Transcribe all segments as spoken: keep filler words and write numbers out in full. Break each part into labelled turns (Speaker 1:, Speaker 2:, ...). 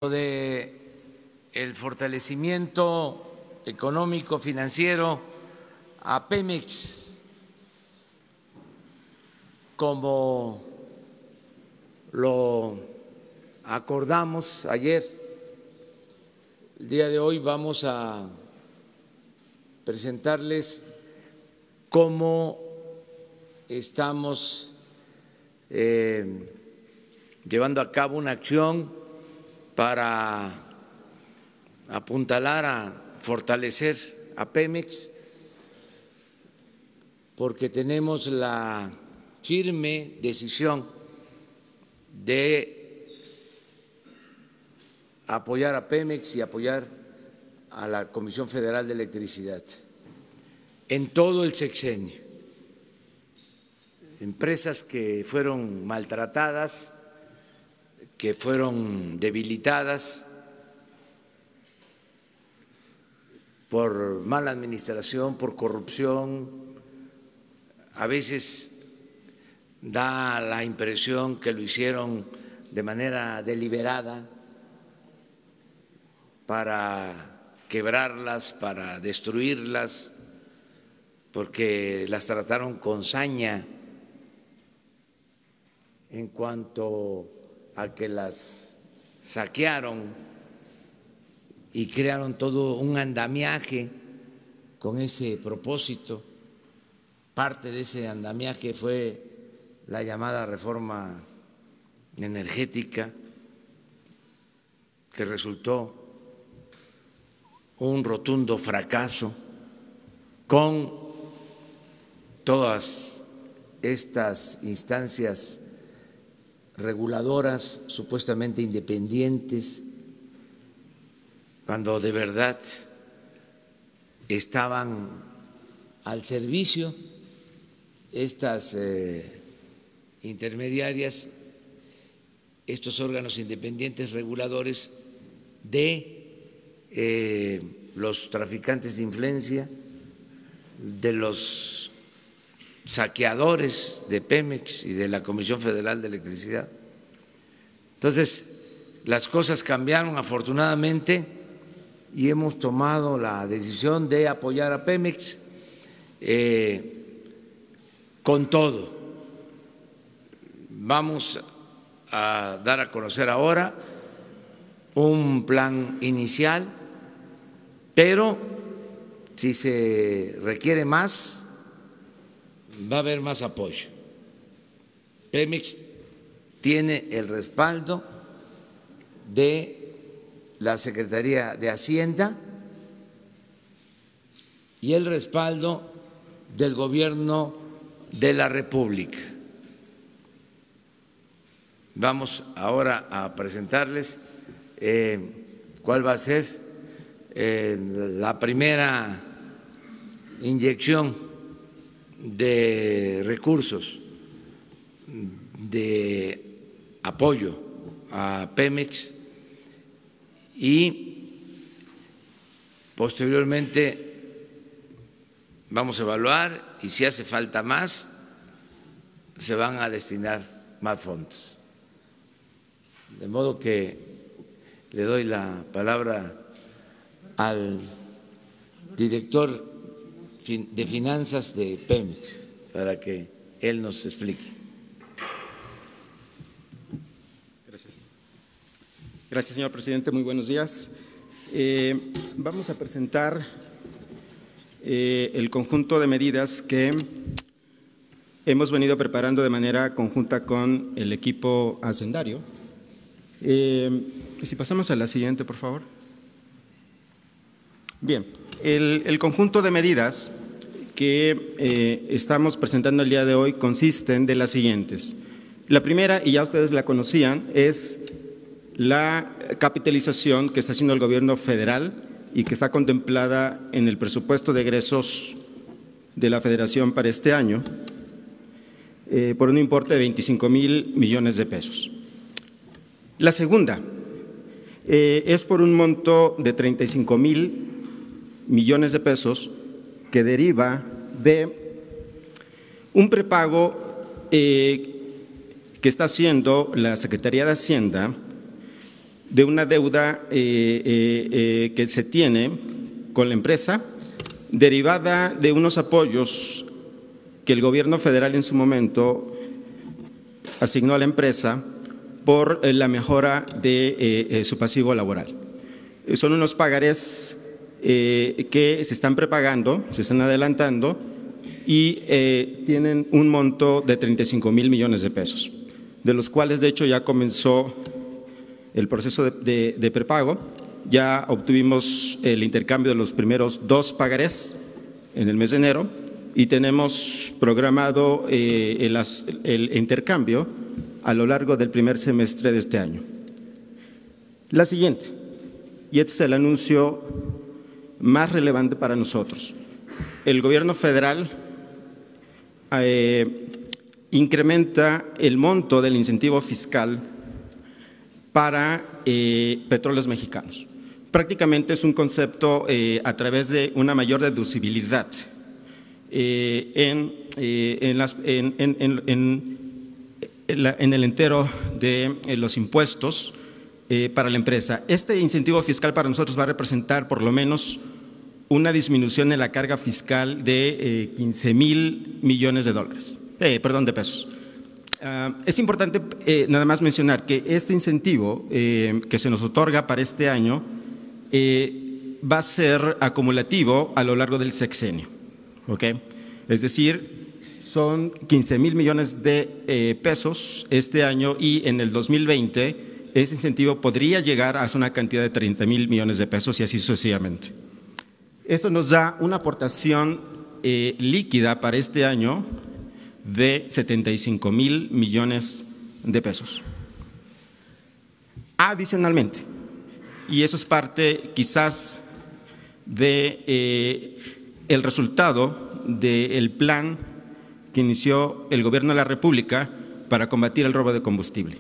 Speaker 1: de el fortalecimiento económico financiero a Pemex, como lo acordamos ayer. El día de hoy vamos a presentarles cómo estamos eh, llevando a cabo una acción para apuntalar a fortalecer a Pemex, porque tenemos la firme decisión de apoyar a Pemex y apoyar a la Comisión Federal de Electricidad en todo el sexenio. Empresas que fueron maltratadas, que fueron debilitadas por mala administración, por corrupción. A veces da la impresión que lo hicieron de manera deliberada para quebrarlas, para destruirlas, porque las trataron con saña en cuanto a que las saquearon y crearon todo un andamiaje con ese propósito. Parte de ese andamiaje fue la llamada reforma energética, que resultó un rotundo fracaso, con todas estas instancias reguladoras supuestamente independientes, cuando de verdad estaban al servicio estas eh, intermediarias, estos órganos independientes reguladores de eh, los traficantes de influencia, de los saqueadores de Pemex y de la Comisión Federal de Electricidad. Entonces, las cosas cambiaron afortunadamente y hemos tomado la decisión de apoyar a Pemex eh, con todo. Vamos a dar a conocer ahora un plan inicial, pero si se requiere más, va a haber más apoyo. Pemex tiene el respaldo de la Secretaría de Hacienda y el respaldo del Gobierno de la República. Vamos ahora a presentarles eh, cuál va a ser eh, la primera inyección de recursos de apoyo a Pemex y posteriormente vamos a evaluar y si hace falta más, se van a destinar más fondos. De modo que le doy la palabra al director de finanzas de Pemex para que él nos explique.
Speaker 2: Gracias. Gracias, señor presidente. Muy buenos días. Eh, vamos a presentar eh, el conjunto de medidas que hemos venido preparando de manera conjunta con el equipo hacendario. Eh, si pasamos a la siguiente, por favor. Bien. El, el conjunto de medidas que eh, estamos presentando el día de hoy consisten de las siguientes. La primera, y ya ustedes la conocían, es la capitalización que está haciendo el gobierno federal y que está contemplada en el presupuesto de egresos de la Federación para este año eh, por un importe de veinticinco mil millones de pesos. La segunda eh, es por un monto de treinta y cinco mil millones de pesos que deriva de un prepago eh, que está haciendo la Secretaría de Hacienda de una deuda eh, eh, eh, que se tiene con la empresa, derivada de unos apoyos que el gobierno federal en su momento asignó a la empresa por eh, la mejora de eh, eh, su pasivo laboral. Eh, son unos pagarés eh, que se están prepagando, se están adelantando y eh, tienen un monto de treinta y cinco mil millones de pesos, de los cuales de hecho ya comenzó el proceso de, de, de prepago. Ya obtuvimos el intercambio de los primeros dos pagarés en el mes de enero y tenemos programado eh, el, el intercambio a lo largo del primer semestre de este año. La siguiente, y este es el anuncio más relevante para nosotros. El gobierno federal eh, incrementa el monto del incentivo fiscal para eh, petróleos mexicanos. Prácticamente es un concepto eh, a través de una mayor deducibilidad eh, en, eh, en, las, en, en, en, en, la, en el entero de eh, los impuestos eh, para la empresa. Este incentivo fiscal para nosotros va a representar por lo menos una disminución en la carga fiscal de eh, quince mil millones de dólares, eh, perdón, de pesos. Uh, es importante eh, nada más mencionar que este incentivo eh, que se nos otorga para este año eh, va a ser acumulativo a lo largo del sexenio, ¿ok? Es decir, son quince mil millones de eh, pesos este año y en el dos mil veinte ese incentivo podría llegar a una cantidad de treinta mil millones de pesos y así sucesivamente. Esto nos da una aportación eh, líquida para este año de setenta y cinco mil millones de pesos. Adicionalmente, y eso es parte quizás de eh, el resultado del plan que inició el Gobierno de la República para combatir el robo de combustible.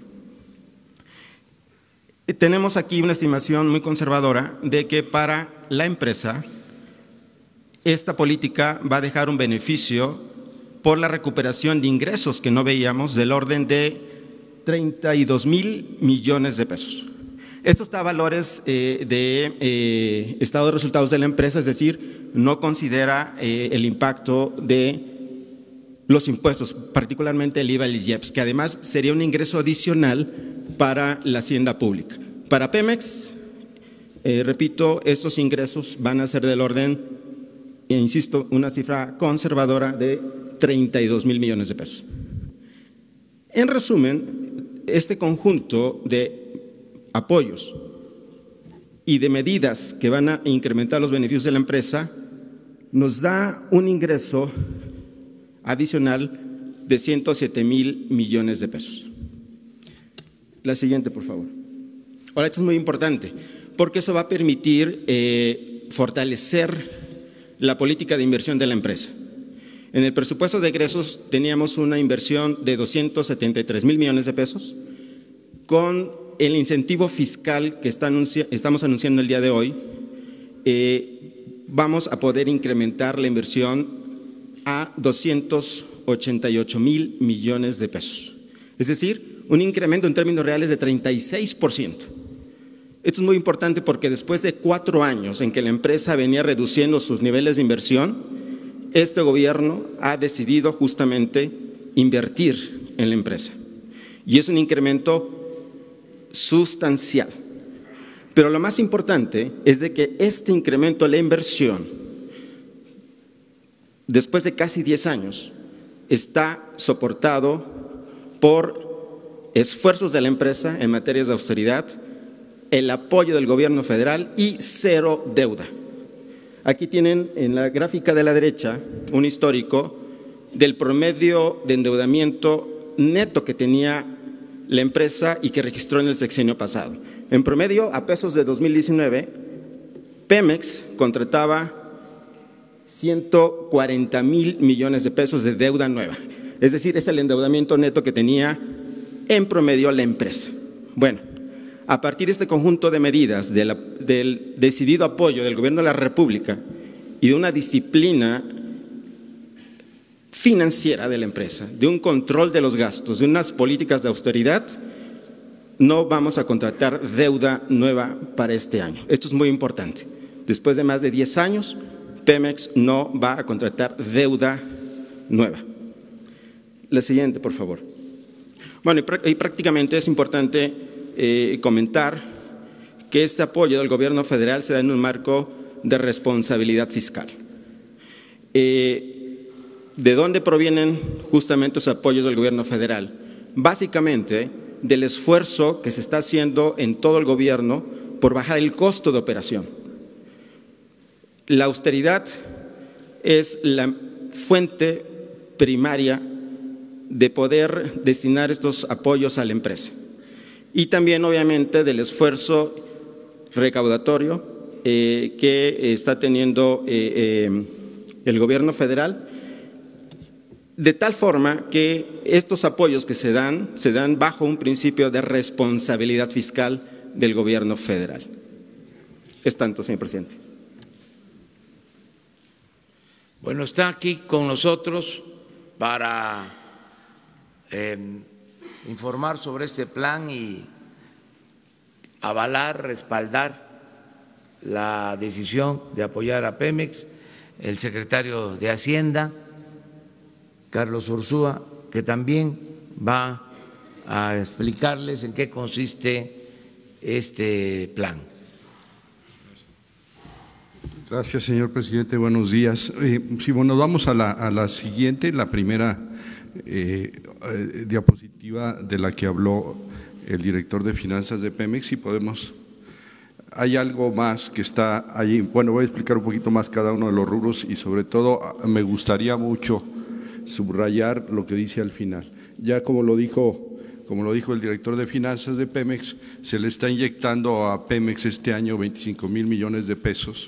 Speaker 2: Tenemos aquí una estimación muy conservadora de que para la empresa esta política va a dejar un beneficio por la recuperación de ingresos que no veíamos del orden de treinta y dos mil millones de pesos. Esto está a valores eh, de eh, estado de resultados de la empresa, es decir, no considera eh, el impacto de los impuestos, particularmente el I V A y el I E P S, que además sería un ingreso adicional para la hacienda pública. Para Pemex, eh, repito, estos ingresos van a ser del orden, e insisto, una cifra conservadora de treinta y dos mil millones de pesos. En resumen, este conjunto de apoyos y de medidas que van a incrementar los beneficios de la empresa nos da un ingreso adicional de ciento siete mil millones de pesos. La siguiente, por favor. Ahora, esto es muy importante porque eso va a permitir eh, fortalecer la política de inversión de la empresa. En el presupuesto de egresos teníamos una inversión de doscientos setenta y tres mil millones de pesos. Con el incentivo fiscal que está anunci- estamos anunciando el día de hoy, eh, vamos a poder incrementar la inversión a doscientos ochenta y ocho mil millones de pesos. Es decir, un incremento en términos reales de treinta y seis por ciento. Esto es muy importante porque después de cuatro años en que la empresa venía reduciendo sus niveles de inversión, este gobierno ha decidido justamente invertir en la empresa y es un incremento sustancial. Pero lo más importante es de que este incremento de la inversión, después de casi diez años, está soportado por esfuerzos de la empresa en materias de austeridad, el apoyo del gobierno federal y cero deuda. Aquí tienen en la gráfica de la derecha un histórico del promedio de endeudamiento neto que tenía la empresa y que registró en el sexenio pasado. En promedio, a pesos de dos mil diecinueve, Pemex contrataba ciento cuarenta mil millones de pesos de deuda nueva. Es decir, es el endeudamiento neto que tenía en promedio la empresa. Bueno, a partir de este conjunto de medidas de la, del decidido apoyo del Gobierno de la República y de una disciplina financiera de la empresa, de un control de los gastos, de unas políticas de austeridad, no vamos a contratar deuda nueva para este año. Esto es muy importante. Después de más de diez años, Pemex no va a contratar deuda nueva. La siguiente, por favor. Bueno, y, y prácticamente es importante eh, comentar que este apoyo del gobierno federal se da en un marco de responsabilidad fiscal. Eh, ¿De dónde provienen justamente los apoyos del gobierno federal? Básicamente del esfuerzo que se está haciendo en todo el gobierno por bajar el costo de operación. La austeridad es la fuente primaria de poder destinar estos apoyos a la empresa. Y también, obviamente, del esfuerzo recaudatorio eh, que está teniendo eh, eh, el gobierno federal, de tal forma que estos apoyos que se dan, se dan bajo un principio de responsabilidad fiscal del gobierno federal. Es tanto, señor presidente.
Speaker 1: Bueno, está aquí con nosotros para eh, informar sobre este plan y avalar, respaldar la decisión de apoyar a Pemex, el secretario de Hacienda, Carlos Ursúa, que también va a explicarles en qué consiste este plan.
Speaker 3: Gracias, señor presidente. Buenos días. Eh, sí, bueno, vamos a la, a la siguiente, la primera eh, eh, diapositiva de la que habló el director de finanzas de Pemex, si podemos. Hay algo más que está allí. Bueno, voy a explicar un poquito más cada uno de los rubros y sobre todo me gustaría mucho subrayar lo que dice al final. Ya como lo dijo, como lo dijo el director de finanzas de Pemex, se le está inyectando a Pemex este año veinticinco mil millones de pesos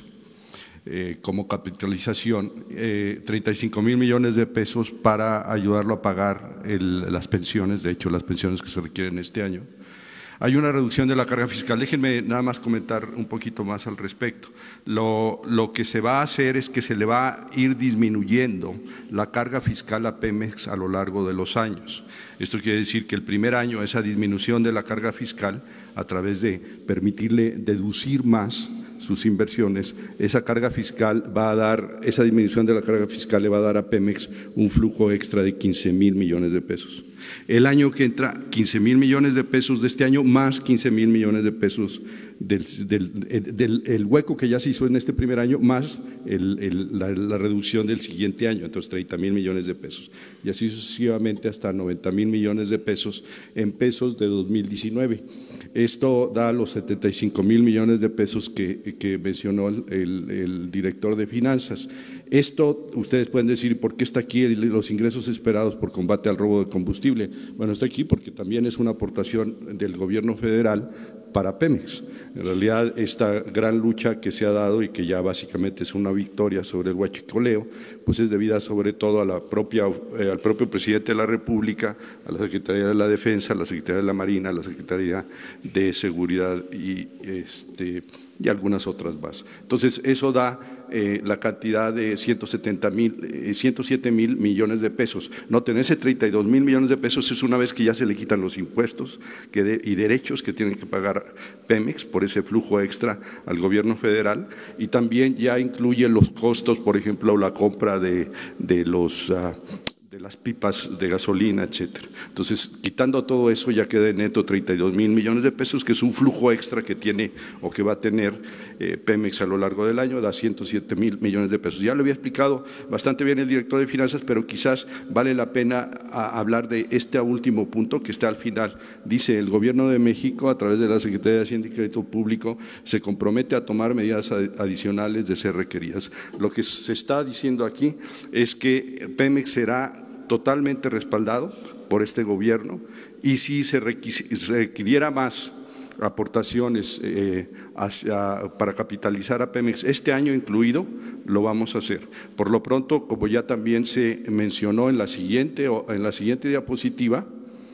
Speaker 3: eh, como capitalización, eh, treinta y cinco mil millones de pesos para ayudarlo a pagar el, las pensiones, de hecho las pensiones que se requieren este año. Hay una reducción de la carga fiscal. Déjenme nada más comentar un poquito más al respecto. Lo, lo que se va a hacer es que se le va a ir disminuyendo la carga fiscal a Pemex a lo largo de los años. Esto quiere decir que el primer año esa disminución de la carga fiscal, a través de permitirle deducir más sus inversiones, esa carga fiscal va a dar, esa disminución de la carga fiscal le va a dar a Pemex un flujo extra de quince mil millones de pesos. El año que entra, quince mil millones de pesos de este año más quince mil millones de pesos del, del, del el hueco que ya se hizo en este primer año más el, el, la, la reducción del siguiente año, entonces treinta mil millones de pesos y así sucesivamente hasta noventa mil millones de pesos en pesos de dos mil diecinueve. Esto da los setenta y cinco mil millones de pesos que, que mencionó el, el, el director de finanzas. Esto, ustedes pueden decir, ¿por qué está aquí los ingresos esperados por combate al robo de combustible? Bueno, está aquí porque también es una aportación del gobierno federal para Pemex. En realidad, esta gran lucha que se ha dado y que ya básicamente es una victoria sobre el huachicoleo, pues es debida sobre todo a la propia, eh, al propio presidente de la República, a la Secretaría de la Defensa, a la Secretaría de la Marina, a la Secretaría de Seguridad y, este, y algunas otras más. Entonces, eso da eh, la cantidad de ciento setenta mil, eh, ciento siete mil millones de pesos. Noten, ese treinta y dos mil millones de pesos es una vez que ya se le quitan los impuestos que de, y derechos que tienen que pagar Pemex por ese flujo extra al gobierno federal y también ya incluye los costos, por ejemplo, la compra de, de los… Uh, de las pipas de gasolina, etcétera. Entonces, quitando todo eso, ya queda en neto treinta y dos mil millones de pesos, que es un flujo extra que tiene o que va a tener eh, Pemex a lo largo del año, da ciento siete mil millones de pesos. Ya lo había explicado bastante bien el director de finanzas, pero quizás vale la pena a, hablar de este último punto que está al final. Dice, el Gobierno de México, a través de la Secretaría de Hacienda y Crédito Público, se compromete a tomar medidas adicionales de ser requeridas. Lo que se está diciendo aquí es que Pemex será totalmente respaldado por este gobierno y si se requiriera más aportaciones eh, hacia, para capitalizar a Pemex este año incluido, lo vamos a hacer. Por lo pronto, como ya también se mencionó en la siguiente, en la siguiente diapositiva,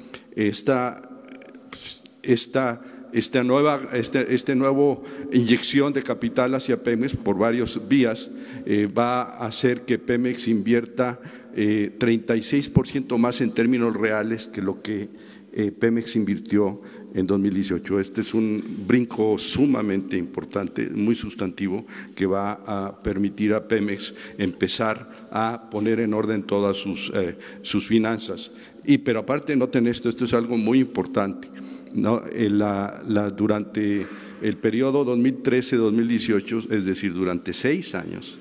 Speaker 3: esta, esta Esta nueva este, este nuevo inyección de capital hacia Pemex por varias vías eh, va a hacer que Pemex invierta eh, treinta y seis por ciento más en términos reales que lo que eh, Pemex invirtió en dos mil dieciocho. Este es un brinco sumamente importante, muy sustantivo, que va a permitir a Pemex empezar a poner en orden todas sus, eh, sus finanzas. Y, pero aparte, noten esto, esto es algo muy importante, ¿no? La, la, durante el periodo dos mil trece a dos mil dieciocho, es decir, durante seis años,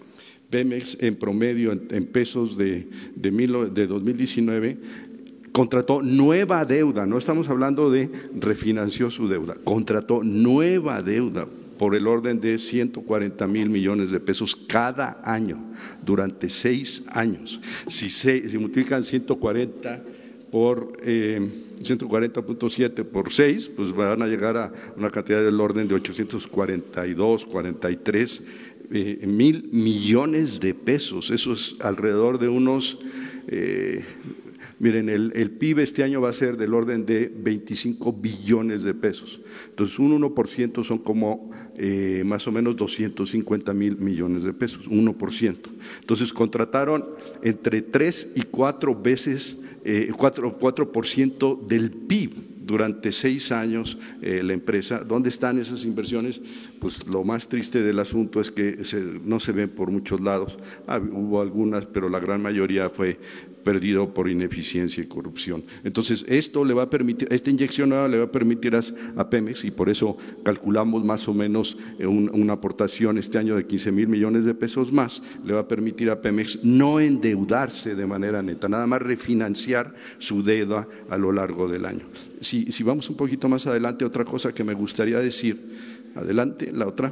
Speaker 3: Pemex en promedio en, en pesos de, de, mil, de dos mil diecinueve contrató nueva deuda, no estamos hablando de refinanció su deuda, contrató nueva deuda por el orden de ciento cuarenta mil millones de pesos cada año durante seis años. Si se si multiplican ciento cuarenta por eh, ciento cuarenta punto siete por seis, pues van a llegar a una cantidad del orden de ochocientos cuarenta y dos, cuarenta y tres eh, mil millones de pesos. Eso es alrededor de unos… Eh, Miren, el, el P I B este año va a ser del orden de veinticinco billones de pesos. Entonces, un uno por ciento son como eh, más o menos doscientos cincuenta mil millones de pesos, uno por ciento. Entonces, contrataron entre tres y cuatro veces, eh, cuatro por ciento del P I B durante seis años eh, la empresa. ¿Dónde están esas inversiones? Pues lo más triste del asunto es que se, no se ven por muchos lados. Ah, hubo algunas, pero la gran mayoría fue perdido por ineficiencia y corrupción. Entonces, esto le va a permitir, esta inyección nueva le va a permitir a, a Pemex, y por eso calculamos más o menos un, una aportación este año de quince mil millones de pesos más, le va a permitir a Pemex no endeudarse de manera neta, nada más refinanciar su deuda a lo largo del año. Si, si vamos un poquito más adelante, otra cosa que me gustaría decir, adelante, la otra,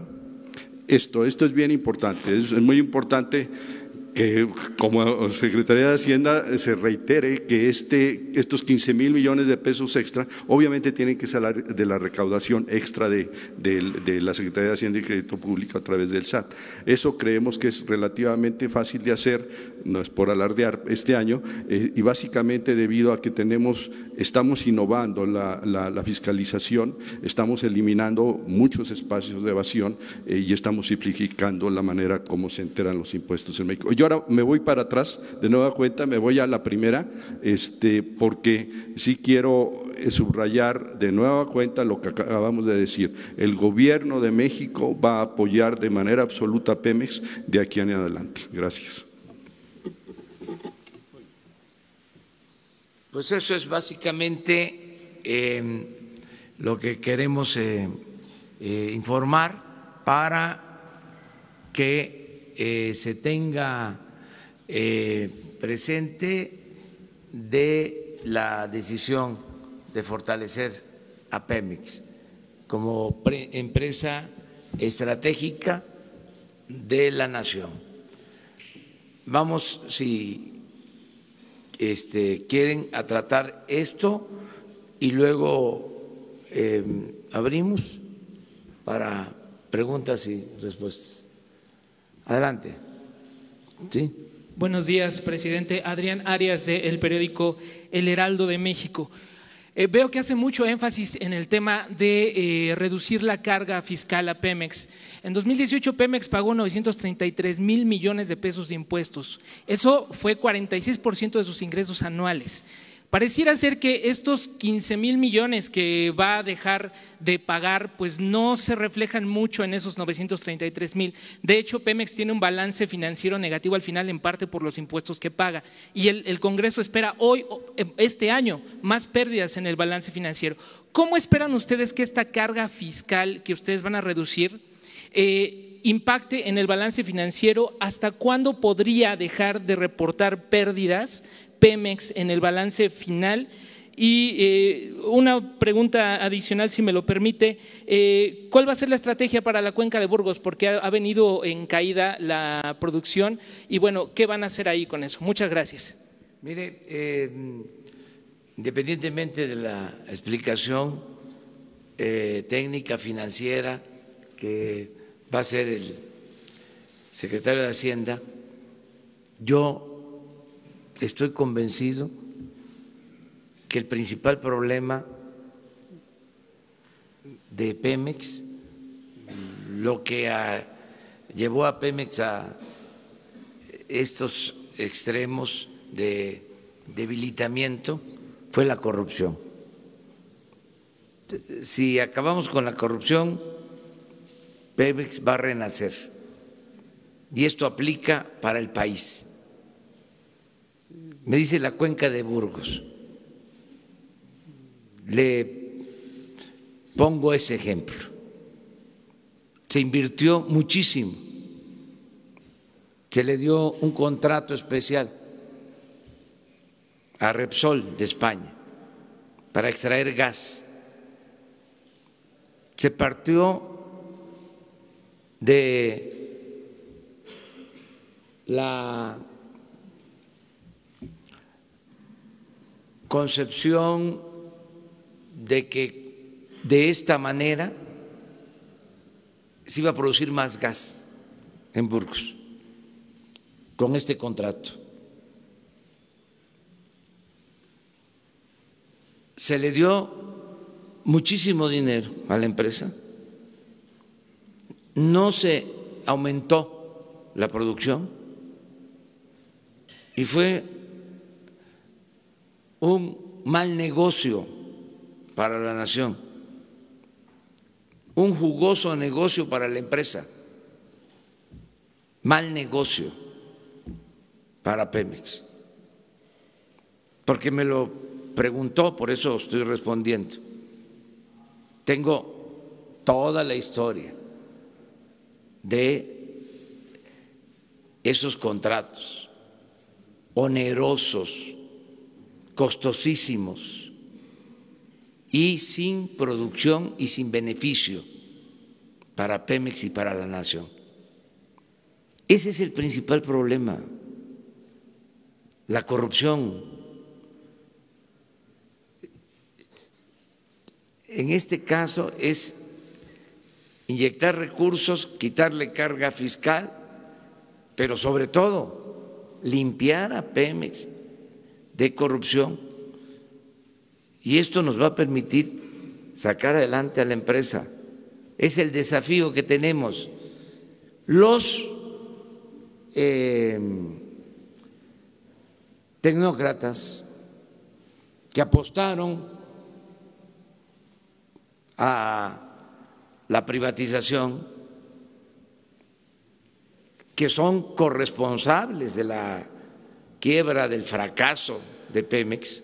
Speaker 3: esto, esto es bien importante, es, es muy importante que como Secretaría de Hacienda se reitere que este, estos quince mil millones de pesos extra obviamente tienen que salir de la recaudación extra de, de, de la Secretaría de Hacienda y Crédito Público a través del S A T. Eso creemos que es relativamente fácil de hacer, no es por alardear este año, eh, y básicamente debido a que tenemos, estamos innovando la, la, la fiscalización, estamos eliminando muchos espacios de evasión eh, y estamos simplificando la manera como se enteran los impuestos en México. Yo ahora me voy para atrás, de nueva cuenta, me voy a la primera, este, porque sí quiero subrayar de nueva cuenta lo que acabamos de decir. El gobierno de México va a apoyar de manera absoluta a Pemex de aquí en adelante. Gracias.
Speaker 1: Pues eso es básicamente eh, lo que queremos eh, eh, informar para que Eh, se tenga eh, presente de la decisión de fortalecer a Pemex como pre empresa estratégica de la nación. Vamos, si este, quieren, a tratar esto y luego eh, abrimos para preguntas y respuestas. Adelante. Sí.
Speaker 4: Buenos días, presidente. Adrián Arias, del periódico El Heraldo de México. Eh, veo que hace mucho énfasis en el tema de eh, reducir la carga fiscal a Pemex. En dos mil dieciocho, Pemex pagó novecientos treinta y tres mil millones de pesos de impuestos. Eso fue cuarenta y seis por ciento de sus ingresos anuales. Pareciera ser que estos quince mil millones que va a dejar de pagar pues no se reflejan mucho en esos novecientos treinta y tres mil. De hecho, Pemex tiene un balance financiero negativo al final, en parte por los impuestos que paga, y el, el Congreso espera hoy, este año, más pérdidas en el balance financiero. ¿Cómo esperan ustedes que esta carga fiscal que ustedes van a reducir eh, impacte en el balance financiero? ¿Hasta cuándo podría dejar de reportar pérdidas Pemex en el balance final? Y eh, una pregunta adicional, si me lo permite, eh, ¿cuál va a ser la estrategia para la cuenca de Burgos? Porque ha, ha venido en caída la producción y bueno, ¿qué van a hacer ahí con eso? Muchas gracias.
Speaker 1: Mire, eh, independientemente de la explicación eh, técnica financiera que va a hacer el secretario de Hacienda, yo estoy convencido que el principal problema de Pemex, lo que a, llevó a Pemex a estos extremos de debilitamiento, fue la corrupción. si acabamos con la corrupción, Pemex va a renacer. Y esto aplica para el país. Me dice la cuenca de Burgos. Le pongo ese ejemplo. Se invirtió muchísimo. Se le dio un contrato especial a Repsol de España para extraer gas. Se partió de la concepción de que de esta manera se iba a producir más gas en Burgos con este contrato. Se le dio muchísimo dinero a la empresa, no se aumentó la producción y fue un mal negocio para la nación, un jugoso negocio para la empresa, mal negocio para Pemex, porque me lo preguntó, por eso estoy respondiendo. Tengo toda la historia de esos contratos onerosos, costosísimos y sin producción y sin beneficio para Pemex y para la nación. Ese es el principal problema, la corrupción. En este caso es inyectar recursos, quitarle carga fiscal, pero sobre todo limpiar a Pemex de corrupción. Y esto nos va a permitir sacar adelante a la empresa. Es el desafío que tenemos. Los eh, tecnócratas que apostaron a la privatización, que son corresponsables de la quiebra, del fracaso de Pemex,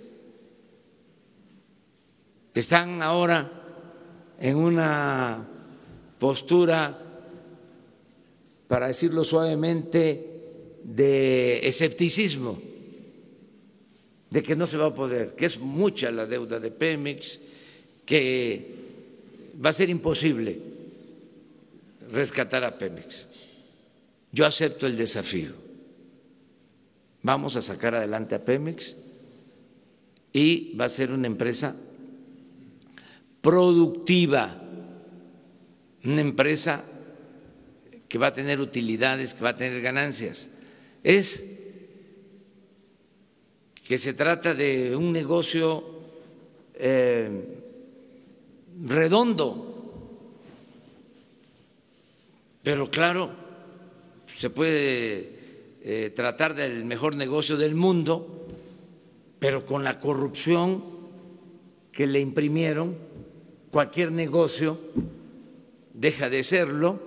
Speaker 1: están ahora en una postura, para decirlo suavemente, de escepticismo, de que no se va a poder, que es mucha la deuda de Pemex, que va a ser imposible rescatar a Pemex. Yo acepto el desafío. Vamos a sacar adelante a Pemex y va a ser una empresa productiva, una empresa que va a tener utilidades, que va a tener ganancias. Es que se trata de un negocio eh, redondo, pero claro, se puede eh, tratar del mejor negocio del mundo, pero con la corrupción que le imprimieron, cualquier negocio deja de serlo.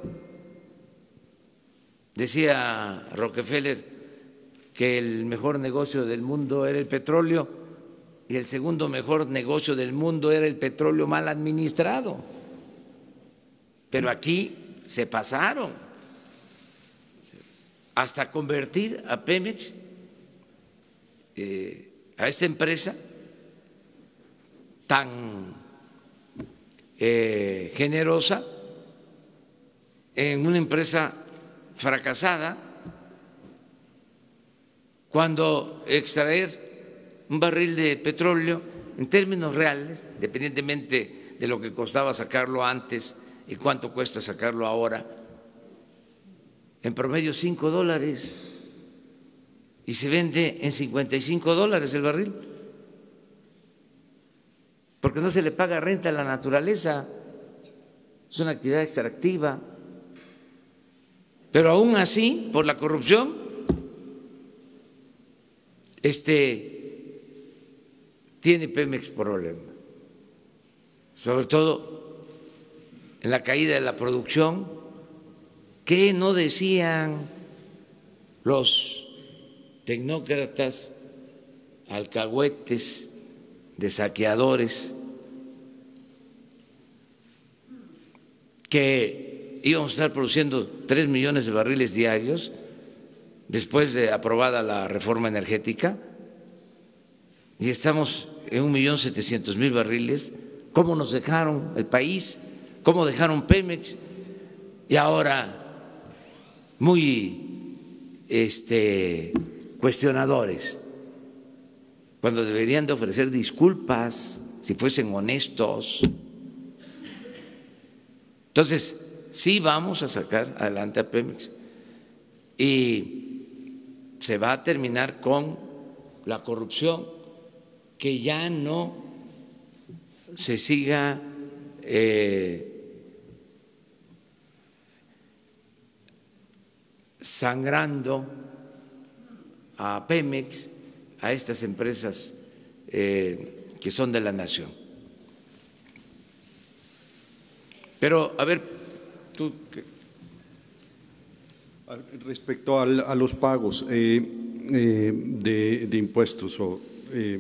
Speaker 1: Decía Rockefeller que el mejor negocio del mundo era el petróleo y el segundo mejor negocio del mundo era el petróleo mal administrado. Pero aquí se pasaron hasta convertir a Pemex, eh, a esta empresa tan eh, generosa, en una empresa fracasada, cuando extraer un barril de petróleo en términos reales, independientemente de lo que costaba sacarlo antes y cuánto cuesta sacarlo ahora, en promedio cinco dólares, y se vende en cincuenta y cinco dólares el barril, porque no se le paga renta a la naturaleza, es una actividad extractiva. Pero aún así, por la corrupción, este, tiene Pemex problema. sobre todo en la caída de la producción. ¿Qué no decían los tecnócratas, alcahuetes, de saqueadores, que íbamos a estar produciendo tres millones de barriles diarios después de aprobada la reforma energética y estamos en un millón setecientos mil barriles? ¿Cómo nos dejaron el país? ¿Cómo dejaron Pemex? Y ahora muy este, cuestionadores, cuando deberían de ofrecer disculpas si fuesen honestos. Entonces, sí vamos a sacar adelante a Pemex y se va a terminar con la corrupción, que ya no se siga eh, sangrando a Pemex, a estas empresas eh, que son de la nación. Pero, a ver, tú…
Speaker 3: Respecto al, a los pagos eh, eh, de, de impuestos, o, eh,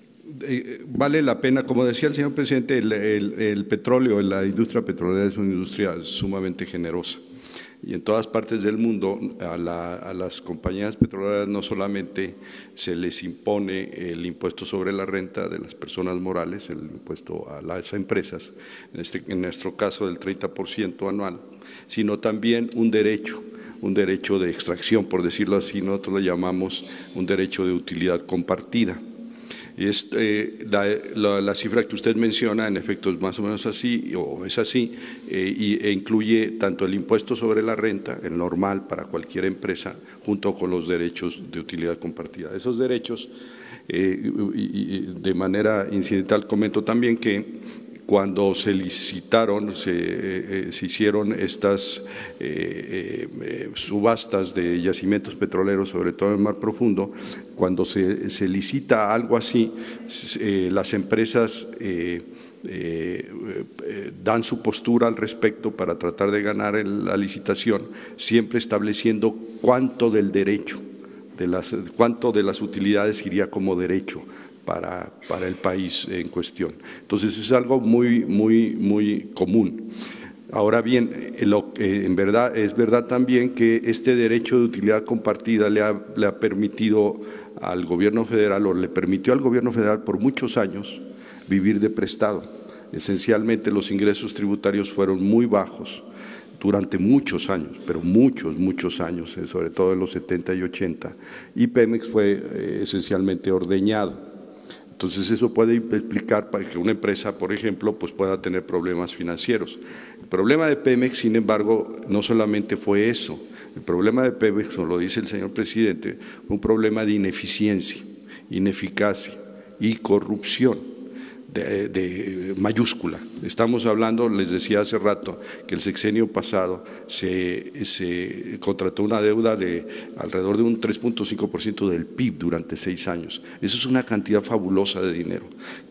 Speaker 3: eh, vale la pena, como decía el señor presidente, el, el, el petróleo, la industria petrolera es una industria sumamente generosa. Y en todas partes del mundo a, la, a las compañías petroleras no solamente se les impone el impuesto sobre la renta de las personas morales, el impuesto a las empresas, en, este, en nuestro caso del treinta por ciento anual, sino también un derecho, un derecho de extracción, por decirlo así, nosotros lo llamamos un derecho de utilidad compartida. Y es, eh, la, la, la cifra que usted menciona, en efecto, es más o menos así, o es así, eh, y, e incluye tanto el impuesto sobre la renta, el normal para cualquier empresa, junto con los derechos de utilidad compartida. Esos derechos, eh, y, y de manera incidental, comento también que cuando se licitaron, se, eh, se hicieron estas eh, eh, subastas de yacimientos petroleros, sobre todo en el mar profundo, cuando se, se licita algo así, eh, las empresas eh, eh, eh, dan su postura al respecto para tratar de ganar el, la licitación, siempre estableciendo cuánto del derecho, de las, cuánto de las utilidades iría como derecho Para, para el país en cuestión. Entonces es algo muy, muy, muy común. Ahora bien, lo, eh, en verdad, es verdad también que este derecho de utilidad compartida le ha, le ha permitido al gobierno federal, o le permitió al gobierno federal por muchos años vivir de prestado. Esencialmente los ingresos tributarios fueron muy bajos durante muchos años, pero muchos, muchos años, sobre todo en los setenta y ochenta, y Pemex fue eh, esencialmente ordeñado. Entonces eso puede explicar para que una empresa, por ejemplo, pues pueda tener problemas financieros. El problema de Pemex, sin embargo, no solamente fue eso. El problema de Pemex, como lo dice el señor presidente, fue un problema de ineficiencia, ineficacia y corrupción de, de mayúscula. Estamos hablando, les decía hace rato, que el sexenio pasado se, se contrató una deuda de alrededor de un tres punto cinco por ciento del P I B durante seis años. Eso es una cantidad fabulosa de dinero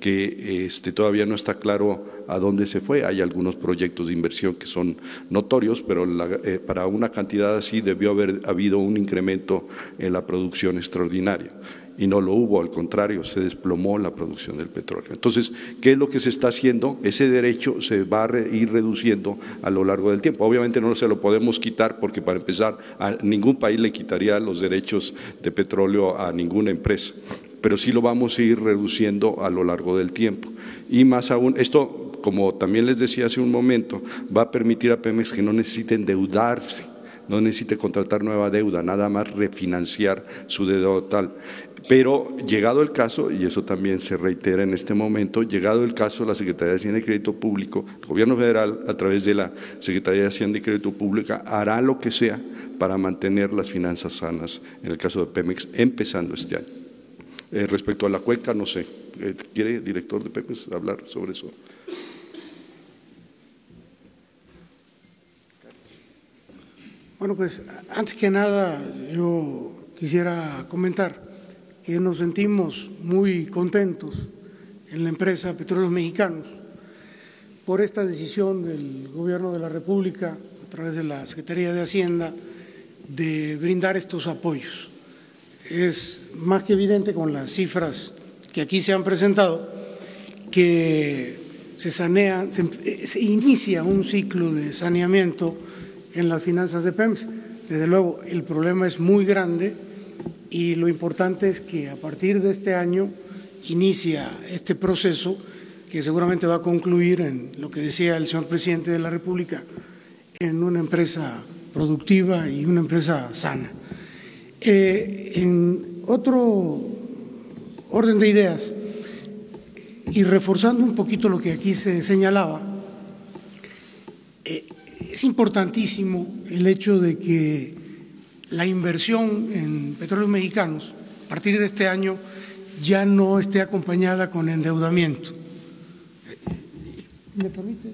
Speaker 3: que este, todavía no está claro a dónde se fue. Hay algunos proyectos de inversión que son notorios, pero la, eh, para una cantidad así debió haber habido un incremento en la producción extraordinaria. Y no lo hubo, al contrario, se desplomó la producción del petróleo. Entonces, ¿qué es lo que se está haciendo? Ese derecho se va a ir reduciendo a lo largo del tiempo. Obviamente no se lo podemos quitar porque, para empezar, a ningún país le quitaría los derechos de petróleo a ninguna empresa, pero sí lo vamos a ir reduciendo a lo largo del tiempo. Y más aún, esto, como también les decía hace un momento, va a permitir a Pemex que no necesite endeudarse, no necesite contratar nueva deuda, nada más refinanciar su deuda total. Pero llegado el caso, y eso también se reitera en este momento, llegado el caso, la Secretaría de Hacienda y Crédito Público, el Gobierno Federal, a través de la Secretaría de Hacienda y Crédito Público, hará lo que sea para mantener las finanzas sanas, en el caso de Pemex, empezando este año. Eh, respecto a la cuenca, no sé, ¿quiere, director de Pemex, hablar sobre eso?
Speaker 5: Bueno, pues antes que nada yo quisiera comentar que nos sentimos muy contentos en la empresa Petróleos Mexicanos por esta decisión del Gobierno de la República, a través de la Secretaría de Hacienda, de brindar estos apoyos. Es más que evidente con las cifras que aquí se han presentado que se sanea, se, se inicia un ciclo de saneamiento en las finanzas de Pemex. Desde luego, el problema es muy grande y lo importante es que a partir de este año inicia este proceso que seguramente va a concluir en lo que decía el señor presidente de la República, en una empresa productiva y una empresa sana. Eh, en otro orden de ideas, y reforzando un poquito lo que aquí se señalaba, eh, es importantísimo el hecho de que la inversión en petróleos mexicanos, a partir de este año, ya no esté acompañada con endeudamiento. ¿Me permites?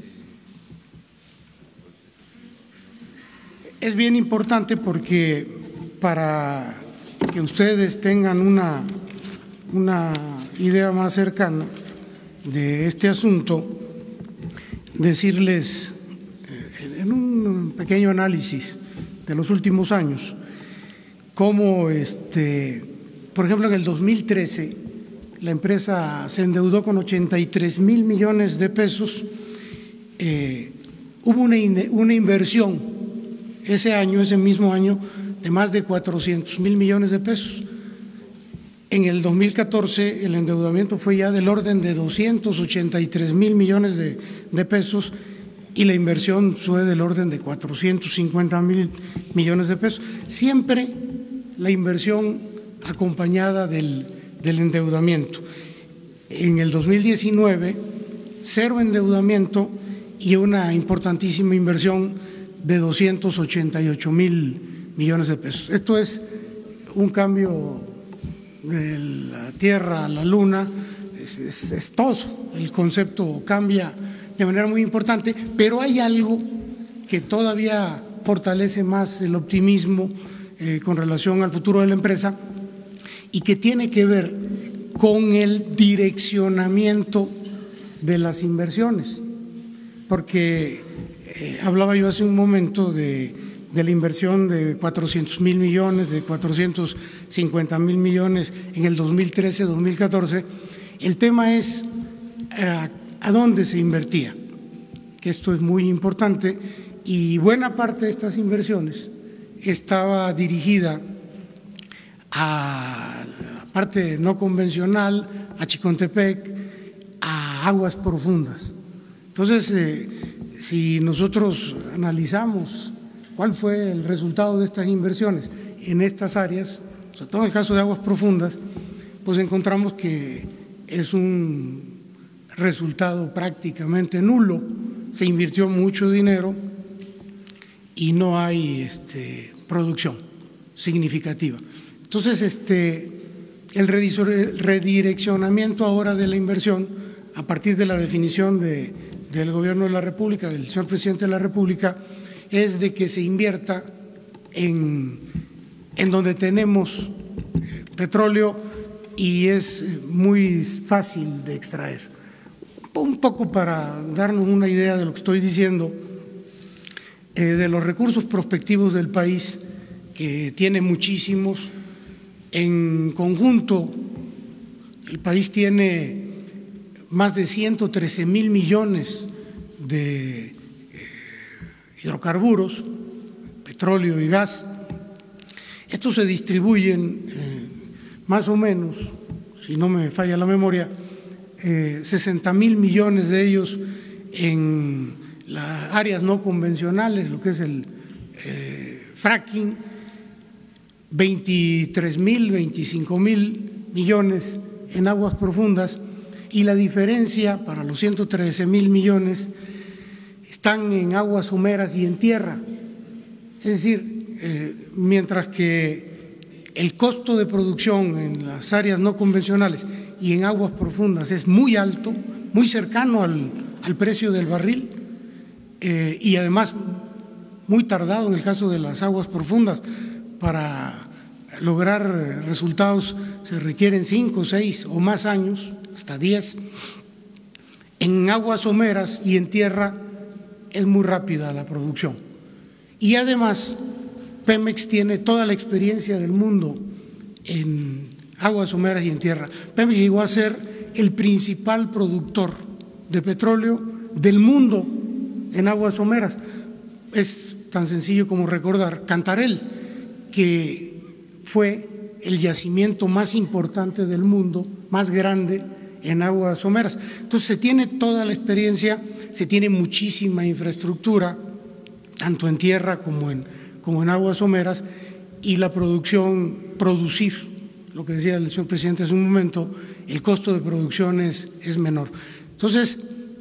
Speaker 5: Es bien importante porque para que ustedes tengan una, una idea más cercana de este asunto, decirles en un pequeño análisis de los últimos años cómo, este, por ejemplo, en el dos mil trece la empresa se endeudó con ochenta y tres mil millones de pesos, eh, hubo una, una inversión ese año, ese mismo año, de más de cuatrocientos mil millones de pesos. En el dos mil catorce el endeudamiento fue ya del orden de doscientos ochenta y tres mil millones de, de pesos y la inversión fue del orden de cuatrocientos cincuenta mil millones de pesos. Siempre la inversión acompañada del, del endeudamiento. En el dos mil diecinueve, cero endeudamiento y una importantísima inversión de doscientos ochenta y ocho mil millones de pesos. Esto es un cambio de la Tierra a la Luna, es, es, es todo. El concepto cambia de manera muy importante, pero hay algo que todavía fortalece más el optimismo eh, con relación al futuro de la empresa y que tiene que ver con el direccionamiento de las inversiones, porque eh, hablaba yo hace un momento de, de la inversión de cuatrocientos mil millones, de cuatrocientos cincuenta mil millones en el dos mil trece, dos mil catorce. El tema es eh, a dónde se invertía, que esto es muy importante, y buena parte de estas inversiones estaba dirigida a la parte no convencional, a Chicontepec, a aguas profundas. Entonces, eh, si nosotros analizamos cuál fue el resultado de estas inversiones en estas áreas, sobre todo en el caso de aguas profundas, pues encontramos que es un resultado prácticamente nulo. Se invirtió mucho dinero y no hay este, producción significativa. Entonces, este, el redireccionamiento ahora de la inversión, a partir de la definición de, del Gobierno de la República, del señor Presidente de la República, es de que se invierta en, en donde tenemos petróleo y es muy fácil de extraer. Un poco para darnos una idea de lo que estoy diciendo, eh, de los recursos prospectivos del país, que tiene muchísimos. En conjunto, el país tiene más de ciento trece mil millones de eh, hidrocarburos, petróleo y gas. Estos se distribuyen eh, más o menos, si no me falla la memoria, eh, sesenta mil millones de ellos en las áreas no convencionales, lo que es el eh, fracking, veintitrés mil, veinticinco mil millones en aguas profundas, y la diferencia para los ciento trece mil millones están en aguas someras y en tierra. Es decir, eh, mientras que el costo de producción en las áreas no convencionales y en aguas profundas es muy alto, muy cercano al, al precio del barril, eh, y además muy tardado en el caso de las aguas profundas. Para lograr resultados se requieren cinco, seis o más años, hasta diez. en aguas someras y en tierra es muy rápida la producción. Y además, Pemex tiene toda la experiencia del mundo en aguas someras y en tierra. Pemex llegó a ser el principal productor de petróleo del mundo en aguas someras. Es tan sencillo como recordar Cantarell, que fue el yacimiento más importante del mundo, más grande en aguas someras. Entonces se tiene toda la experiencia, se tiene muchísima infraestructura, tanto en tierra como en, como en aguas someras, y la producción, producir, lo que decía el señor presidente hace un momento, el costo de producción es, es menor. Entonces,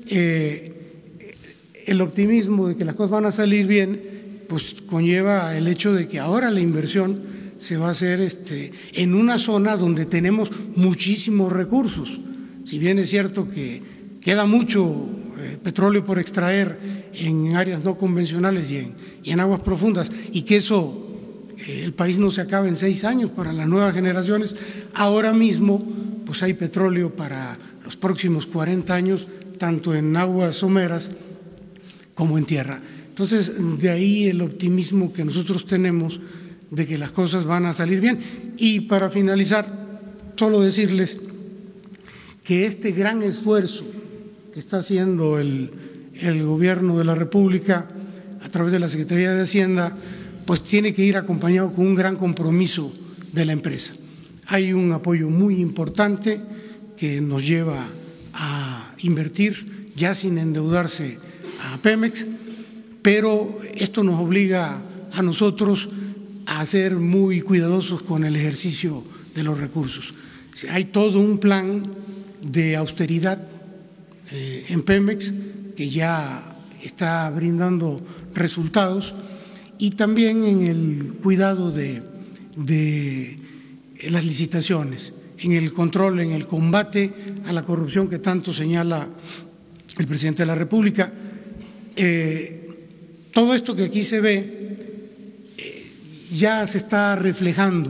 Speaker 5: eh, el optimismo de que las cosas van a salir bien, pues conlleva el hecho de que ahora la inversión se va a hacer este, en una zona donde tenemos muchísimos recursos. Si bien es cierto que queda mucho eh, petróleo por extraer en áreas no convencionales y en, y en aguas profundas, y que eso, eh, el país no se acaba en seis años para las nuevas generaciones, ahora mismo pues hay petróleo para los próximos cuarenta años, tanto en aguas someras como en tierra. Entonces, de ahí el optimismo que nosotros tenemos de que las cosas van a salir bien. Y para finalizar, solo decirles que este gran esfuerzo que está haciendo el, el Gobierno de la República a través de la Secretaría de Hacienda, pues tiene que ir acompañado con un gran compromiso de la empresa. Hay un apoyo muy importante que nos lleva a invertir ya sin endeudarse a Pemex, pero esto nos obliga a nosotros a ser muy cuidadosos con el ejercicio de los recursos. Hay todo un plan de austeridad eh, en Pemex que ya está brindando resultados, y también en el cuidado de, de las licitaciones, en el control, en el combate a la corrupción que tanto señala el presidente de la República. Eh, todo esto que aquí se ve eh, ya se está reflejando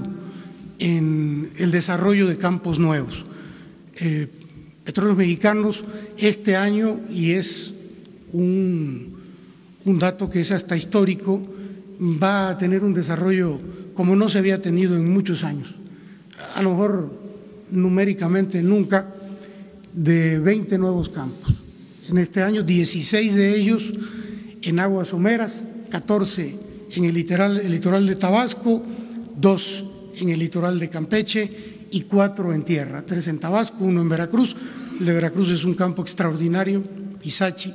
Speaker 5: en el desarrollo de campos nuevos. Eh, Petróleos Mexicanos este año, y es un, un dato que es hasta histórico, va a tener un desarrollo como no se había tenido en muchos años, a lo mejor numéricamente nunca, de veinte nuevos campos. En este año, dieciséis de ellos en aguas someras, catorce en el litoral, el litoral de Tabasco, dos en el litoral de Campeche y cuatro en tierra, tres en Tabasco, uno en Veracruz. El de Veracruz es un campo extraordinario, Ixachi,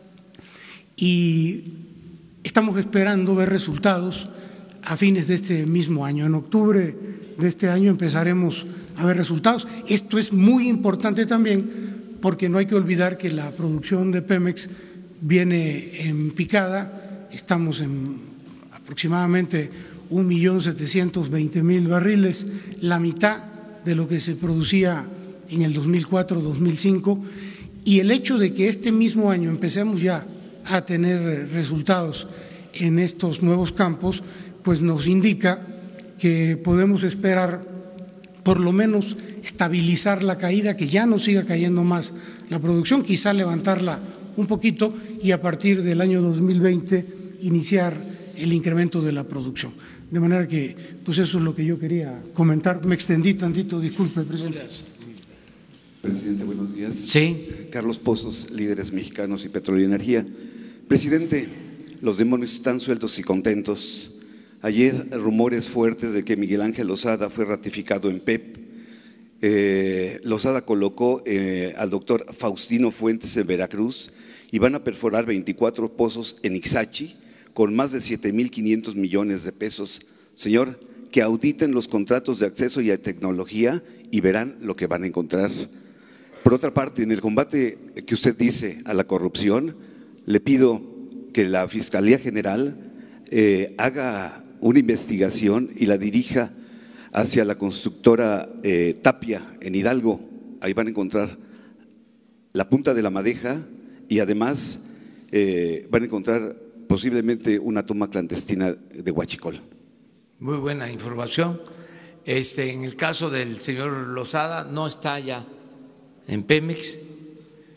Speaker 5: y estamos esperando ver resultados a fines de este mismo año. En octubre de este año empezaremos a ver resultados. Esto es muy importante también porque no hay que olvidar que la producción de Pemex viene en picada. Estamos en aproximadamente un millón setecientos veinte mil barriles, la mitad de lo que se producía en el dos mil cuatro dos mil cinco, y el hecho de que este mismo año empecemos ya a tener resultados en estos nuevos campos, pues nos indica que podemos esperar por lo menos estabilizar la caída, que ya no siga cayendo más la producción, quizá levantarla un poquito y a partir del año dos mil veinte iniciar el incremento de la producción. De manera que, pues eso es lo que yo quería comentar. Me extendí tantito, disculpe, presidente.
Speaker 6: Presidente, buenos días.
Speaker 1: Sí.
Speaker 6: Carlos Pozos, Líderes Mexicanos y Petróleo y Energía. Presidente, los demonios están sueltos y contentos. Ayer rumores fuertes de que Miguel Ángel Lozada fue ratificado en P E P. Eh, Lozada colocó eh, al doctor Faustino Fuentes en Veracruz y van a perforar veinticuatro pozos en Ixachi con más de siete mil quinientos millones de pesos. Señor, que auditen los contratos de acceso y a tecnología y verán lo que van a encontrar. Por otra parte, en el combate que usted dice a la corrupción, le pido que la Fiscalía General eh, haga una investigación y la dirija hacia la constructora eh, Tapia en Hidalgo. Ahí van a encontrar la punta de la madeja y además eh, van a encontrar posiblemente una toma clandestina de huachicol.
Speaker 1: Muy buena información. Este, en el caso del señor Lozada, no está ya en Pemex,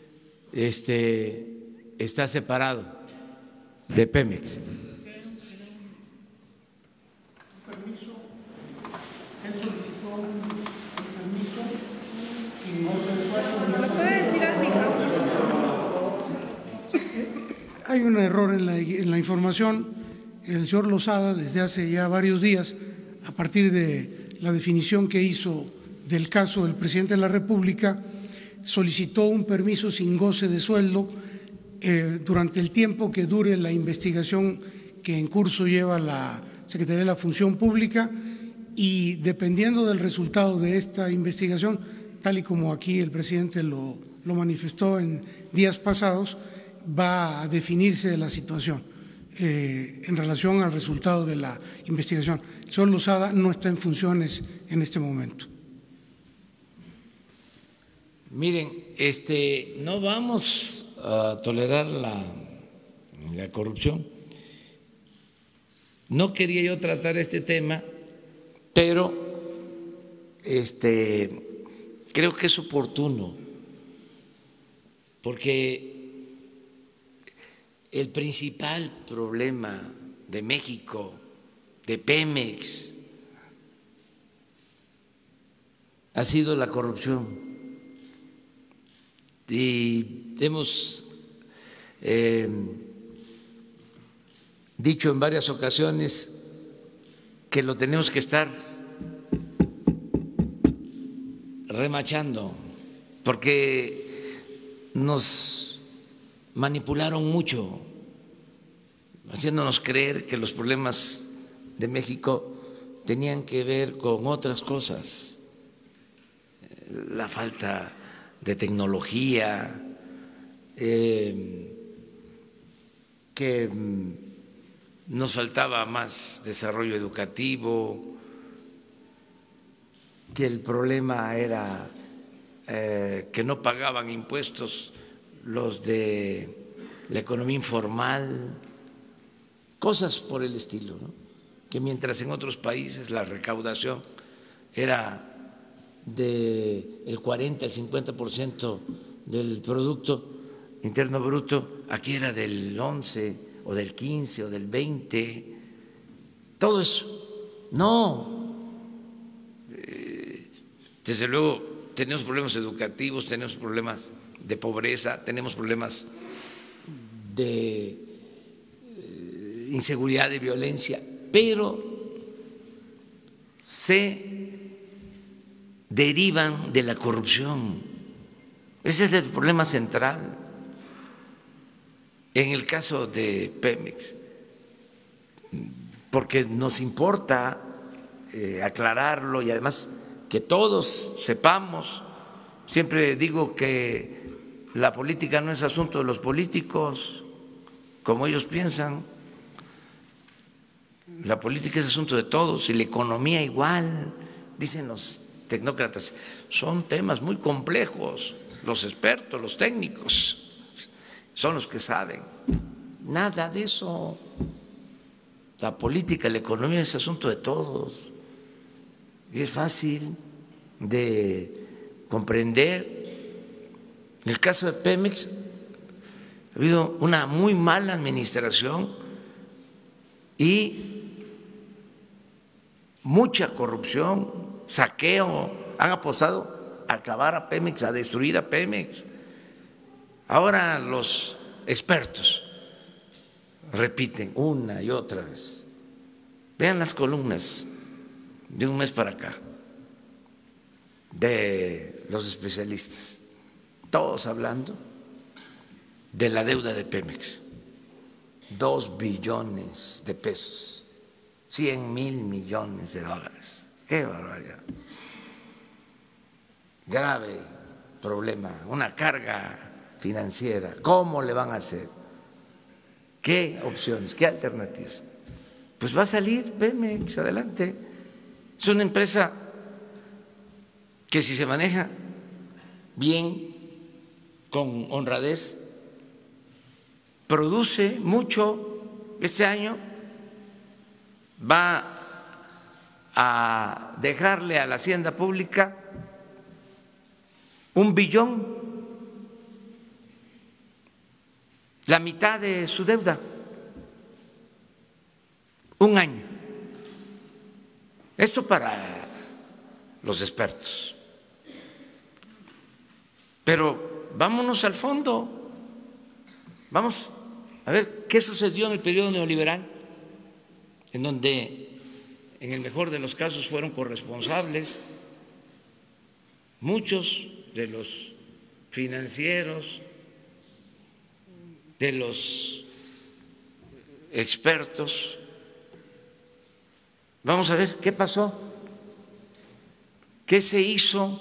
Speaker 1: este, está separado de Pemex.
Speaker 5: Hay un error en la, en la información. El señor Losada, desde hace ya varios días, a partir de la definición que hizo del caso del presidente de la República, solicitó un permiso sin goce de sueldo eh, durante el tiempo que dure la investigación que en curso lleva la Secretaría de la Función Pública, y dependiendo del resultado de esta investigación, tal y como aquí el presidente lo, lo manifestó en días pasados, va a definirse la situación eh, en relación al resultado de la investigación. El señor Losada no está en funciones en este momento.
Speaker 1: Miren, este, no vamos a tolerar la, la corrupción. No quería yo tratar este tema, pero este, creo que es oportuno, porque el principal problema de México, de Pemex, ha sido la corrupción. Y hemos eh, dicho en varias ocasiones que lo tenemos que estar remachando, porque nos manipularon mucho, haciéndonos creer que los problemas de México tenían que ver con otras cosas, la falta de tecnología, eh, que nos faltaba más desarrollo educativo, que el problema era eh, que no pagaban impuestos los de la economía informal, cosas por el estilo, ¿no? Que mientras en otros países la recaudación era del cuarenta al cincuenta por ciento del Producto Interno Bruto, aquí era del once o del quince o del veinte, todo eso. No, eh, desde luego tenemos problemas educativos, tenemos problemas de pobreza, tenemos problemas de eh, inseguridad, de violencia, pero se derivan de la corrupción. Ese es el problema central. En el caso de Pemex, porque nos importa eh, aclararlo y además que todos sepamos. Siempre digo que la política no es asunto de los políticos, como ellos piensan. La política es asunto de todos y la economía igual, dicen los tecnócratas. Son temas muy complejos, los expertos, los técnicos son los que saben. Nada de eso. La política, la economía es asunto de todos y es fácil de comprender. En el caso de Pemex ha habido una muy mala administración y mucha corrupción, saqueo. Han apostado a acabar a Pemex, a destruir a Pemex. Ahora los expertos repiten una y otra vez. Vean las columnas de un mes para acá de los especialistas, todos hablando de la deuda de Pemex, dos billones de pesos, cien mil millones de dólares. ¡Qué barbaridad! Grave problema, una carga financiera. ¿Cómo le van a hacer? ¿Qué opciones? ¿Qué alternativas? Pues va a salir Pemex adelante. Es una empresa que si se maneja bien, con honradez, produce mucho. Este año va a dejarle a la hacienda pública un billón la mitad de su deuda, un año. Esto para los expertos. Pero vámonos al fondo, vamos a ver qué sucedió en el periodo neoliberal, en donde en el mejor de los casos fueron corresponsables muchos de los financieros, de los expertos. Vamos a ver qué pasó, qué se hizo,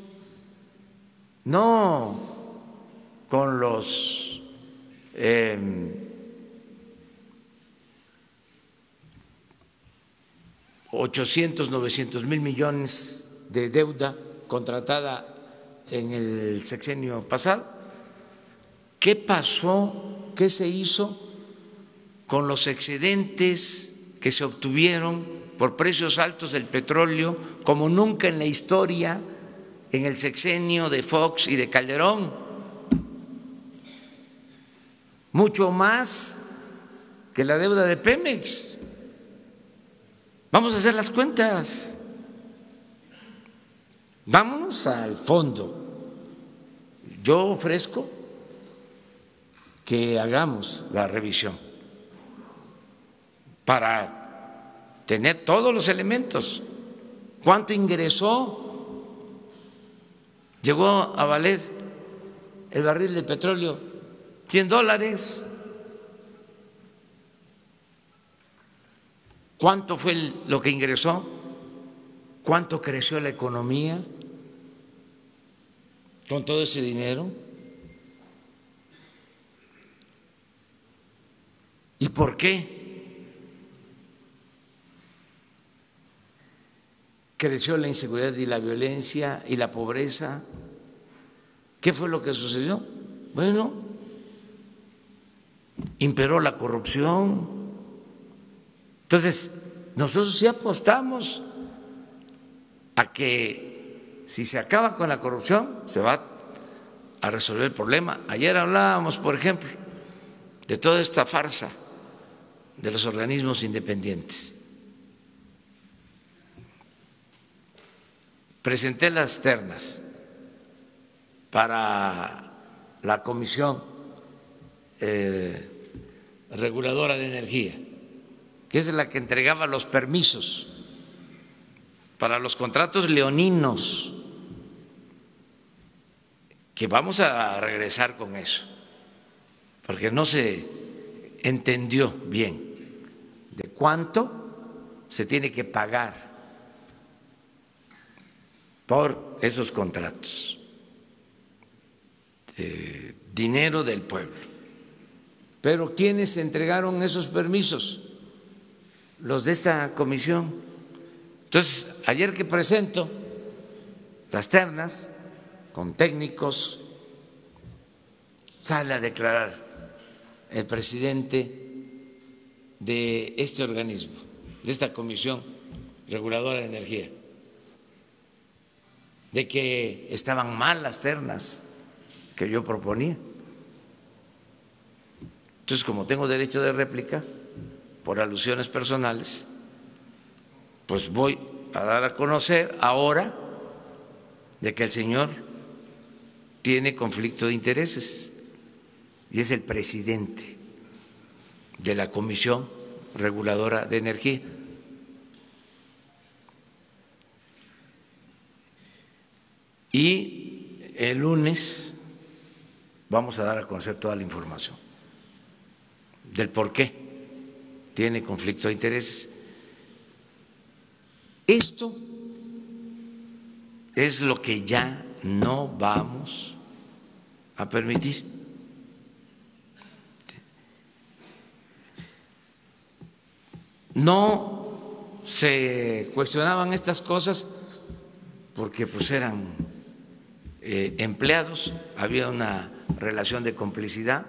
Speaker 1: no con los eh, ochocientos, novecientos mil millones de deuda contratada en el sexenio pasado. ¿Qué pasó? ¿Qué se hizo con los excedentes que se obtuvieron por precios altos del petróleo como nunca en la historia en el sexenio de Fox y de Calderón? Mucho más que la deuda de Pemex. Vamos a hacer las cuentas. Vámonos al fondo. Yo ofrezco que hagamos la revisión para tener todos los elementos. ¿Cuánto ingresó? Llegó a valer el barril de petróleo cien dólares. ¿Cuánto fue lo que ingresó? ¿Cuánto creció la economía con todo ese dinero? ¿Y por qué creció la inseguridad y la violencia y la pobreza? ¿Qué fue lo que sucedió? Bueno, imperó la corrupción. Entonces, nosotros sí apostamos a que si se acaba con la corrupción, se va a resolver el problema. Ayer hablábamos, por ejemplo, de toda esta farsa de los organismos independientes. Presenté las ternas para la Comisión eh, Reguladora de Energía, que es la que entregaba los permisos para los contratos leoninos, que vamos a regresar con eso, porque no se entendió bien de cuánto se tiene que pagar por esos contratos, de dinero del pueblo. Pero ¿quiénes entregaron esos permisos? Los de esta comisión. Entonces, ayer que presento las ternas con técnicos, sale a declarar el presidente de este organismo, de esta Comisión Reguladora de Energía, de que estaban mal las ternas que yo proponía. Entonces, como tengo derecho de réplica por alusiones personales, pues voy a dar a conocer ahora de que el señor tiene conflicto de intereses y es el presidente de la Comisión Reguladora de Energía. Y el lunes vamos a dar a conocer toda la información del por qué tiene conflicto de intereses. Esto es lo que ya no vamos a permitir. No se cuestionaban estas cosas porque pues eran eh, empleados, había una relación de complicidad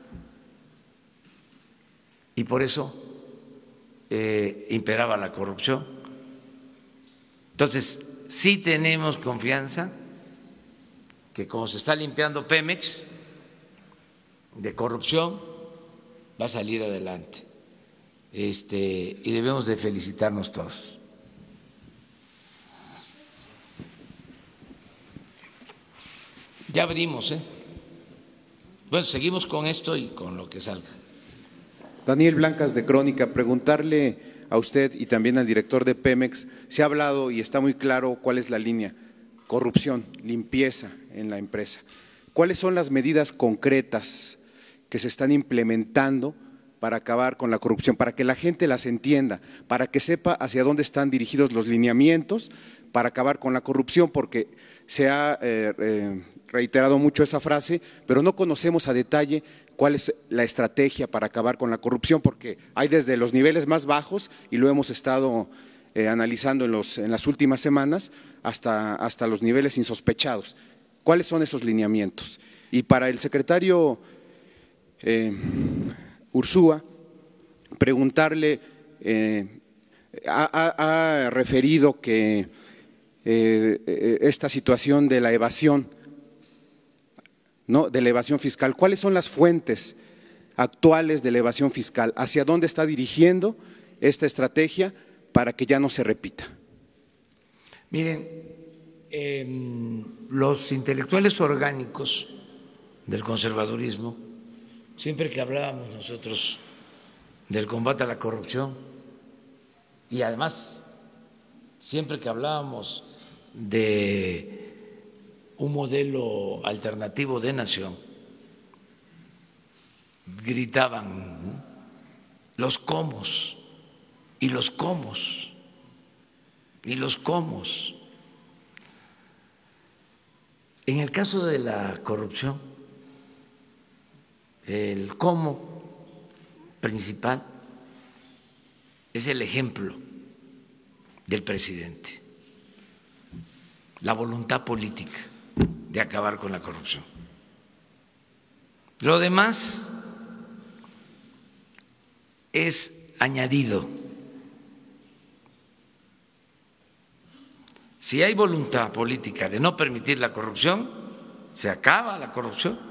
Speaker 1: y por eso eh, imperaba la corrupción. Entonces, sí tenemos confianza que como se está limpiando Pemex, de corrupción va a salir adelante. Este, y debemos de felicitarnos todos. Ya abrimos, ¿eh? Bueno, seguimos con esto y con lo que salga.
Speaker 7: Daniel Blancas, de Crónica, preguntarle a usted y también al director de Pemex, se ha hablado y está muy claro cuál es la línea: corrupción, limpieza en la empresa. ¿Cuáles son las medidas concretas que se están implementando para acabar con la corrupción, para que la gente las entienda, para que sepa hacia dónde están dirigidos los lineamientos para acabar con la corrupción? Porque se ha eh, eh, reiterado mucho esa frase, pero no conocemos a detalle cuál es la estrategia para acabar con la corrupción, porque hay desde los niveles más bajos, y lo hemos estado eh, analizando en, los, en las últimas semanas, hasta, hasta los niveles insospechados. ¿Cuáles son esos lineamientos? Y para el secretario eh, Ursúa, preguntarle, eh, ha, ha referido que eh, esta situación de la evasión, ¿no? de la evasión fiscal, ¿cuáles son las fuentes actuales de la evasión fiscal? ¿Hacia dónde está dirigiendo esta estrategia para que ya no se repita?
Speaker 1: Miren, eh, los intelectuales orgánicos del conservadurismo, siempre que hablábamos nosotros del combate a la corrupción, y además siempre que hablábamos de un modelo alternativo de nación, gritaban, ¿no?, los comos y los comos y los comos. En el caso de la corrupción, el cómo principal es el ejemplo del presidente, la voluntad política de acabar con la corrupción. Lo demás es añadido. Si hay voluntad política de no permitir la corrupción, se acaba la corrupción.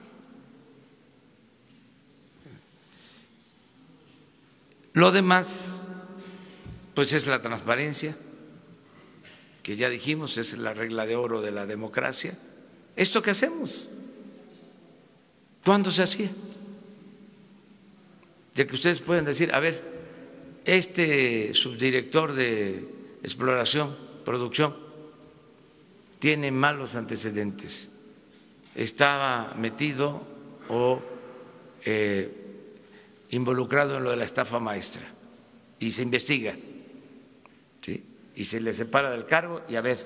Speaker 1: Lo demás, pues es la transparencia, que ya dijimos, es la regla de oro de la democracia. ¿Esto qué hacemos? ¿Cuándo se hacía? De que ustedes pueden decir, a ver, este subdirector de exploración, producción, tiene malos antecedentes, estaba metido o eh, involucrado en lo de la estafa maestra, y se investiga, ¿sí?, y se le separa del cargo, y a ver,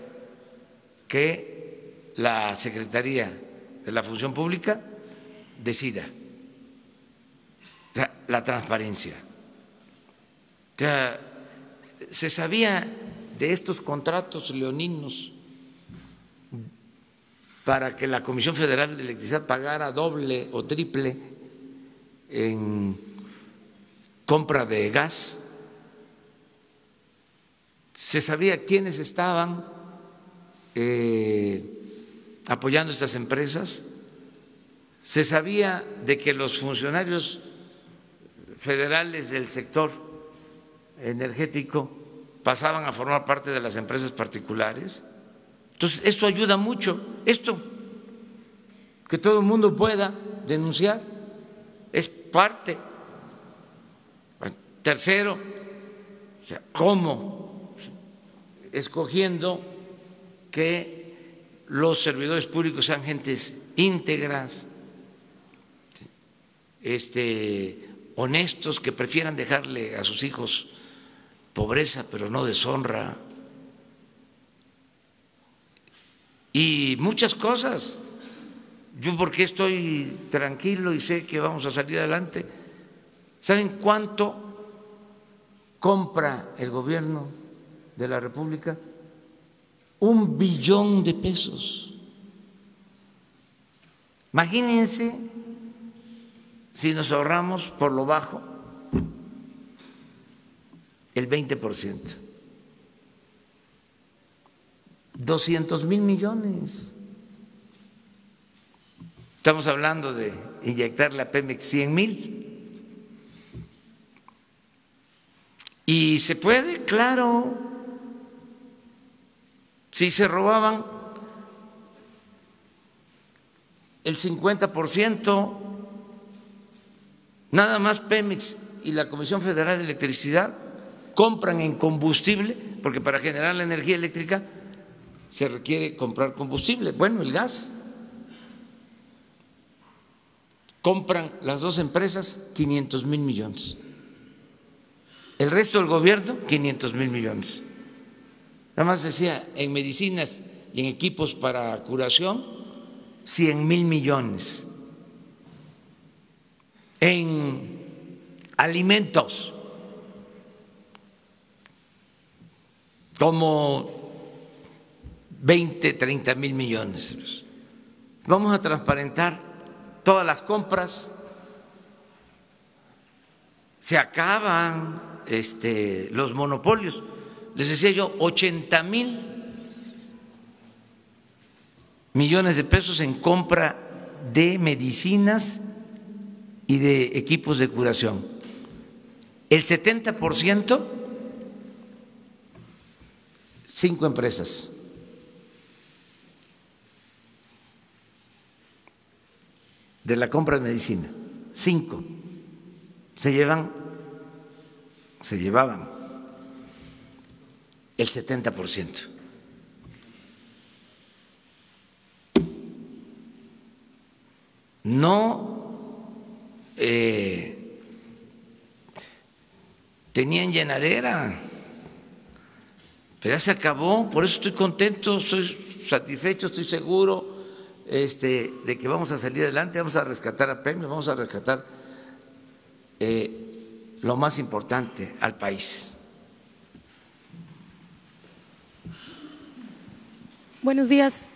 Speaker 1: que la Secretaría de la Función Pública decida. O sea, la transparencia. O sea, se sabía de estos contratos leoninos para que la Comisión Federal de Electricidad pagara doble o triple en compra de gas. Se sabía quiénes estaban eh, apoyando estas empresas. Se sabía de que los funcionarios federales del sector energético pasaban a formar parte de las empresas particulares. Entonces, esto ayuda mucho. Esto, que todo el mundo pueda denunciar, es parte. Tercero, o sea, ¿cómo? Escogiendo que los servidores públicos sean gentes íntegras, este, honestos, que prefieran dejarle a sus hijos pobreza pero no deshonra, y muchas cosas. Yo, porque estoy tranquilo y sé que vamos a salir adelante. ¿Saben cuánto compra el gobierno de la República? Un billón de pesos. Imagínense si nos ahorramos por lo bajo el veinte por ciento, doscientos mil millones. Estamos hablando de inyectarle a Pemex cien mil. Y se puede, claro. Si se robaban el cincuenta por ciento, nada más Pemex y la Comisión Federal de Electricidad compran en combustible, porque para generar la energía eléctrica se requiere comprar combustible, bueno, el gas. Compran las dos empresas quinientos mil millones. El resto del gobierno, quinientos mil millones. Nada más decía, en medicinas y en equipos para curación, cien mil millones. En alimentos, como veinte, treinta mil millones. Vamos a transparentar todas las compras. Se acaban este, los monopolios. Les decía yo, ochenta mil millones de pesos en compra de medicinas y de equipos de curación. El setenta por ciento, cinco empresas. De la compra de medicina, cinco. Se llevan, se llevaban el setenta por ciento. No eh, tenían llenadera, pero ya se acabó, por eso estoy contento, estoy satisfecho, estoy seguro este, de que vamos a salir adelante, vamos a rescatar a Pemex, vamos a rescatar eh, lo más importante, al país.
Speaker 8: Buenos días.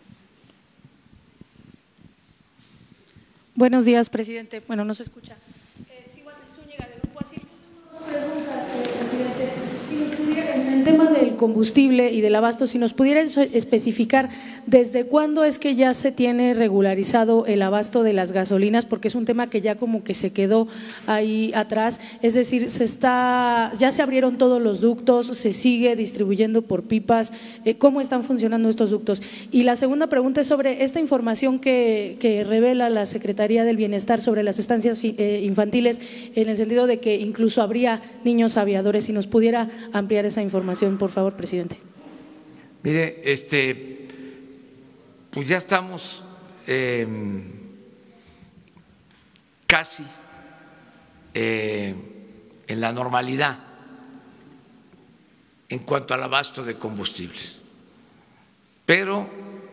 Speaker 8: Buenos días, presidente. Bueno, no se escucha. Eh, sí, Walter Zúñiga, del Grupo Asir. Preguntas, eh, presidente. Si nos pudiera, en el tema del combustible y del abasto, si nos pudiera especificar desde cuándo es que ya se tiene regularizado el abasto de las gasolinas, porque es un tema que ya como que se quedó ahí atrás. Es decir, se está, ya se abrieron todos los ductos, se sigue distribuyendo por pipas. Eh, ¿Cómo están funcionando estos ductos? Y la segunda pregunta es sobre esta información que, que revela la Secretaría del Bienestar sobre las estancias eh, infantiles, en el sentido de que incluso habría niños aviadores. Si nos pudiera ampliar esa información, por favor, presidente.
Speaker 1: Mire, este, pues ya estamos eh, casi eh, en la normalidad en cuanto al abasto de combustibles, pero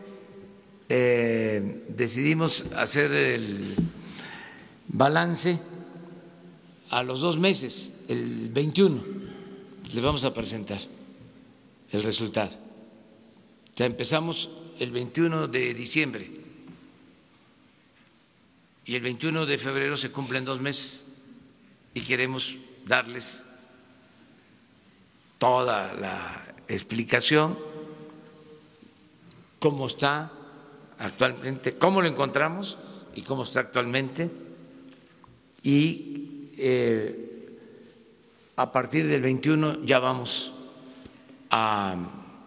Speaker 1: eh, decidimos hacer el balance a los dos meses, el veintiuno, les vamos a presentar el resultado. O sea, empezamos el veintiuno de diciembre y el veintiuno de febrero se cumplen dos meses y queremos darles toda la explicación, cómo está actualmente, cómo lo encontramos y cómo está actualmente, y eh, a partir del veintiuno ya vamos a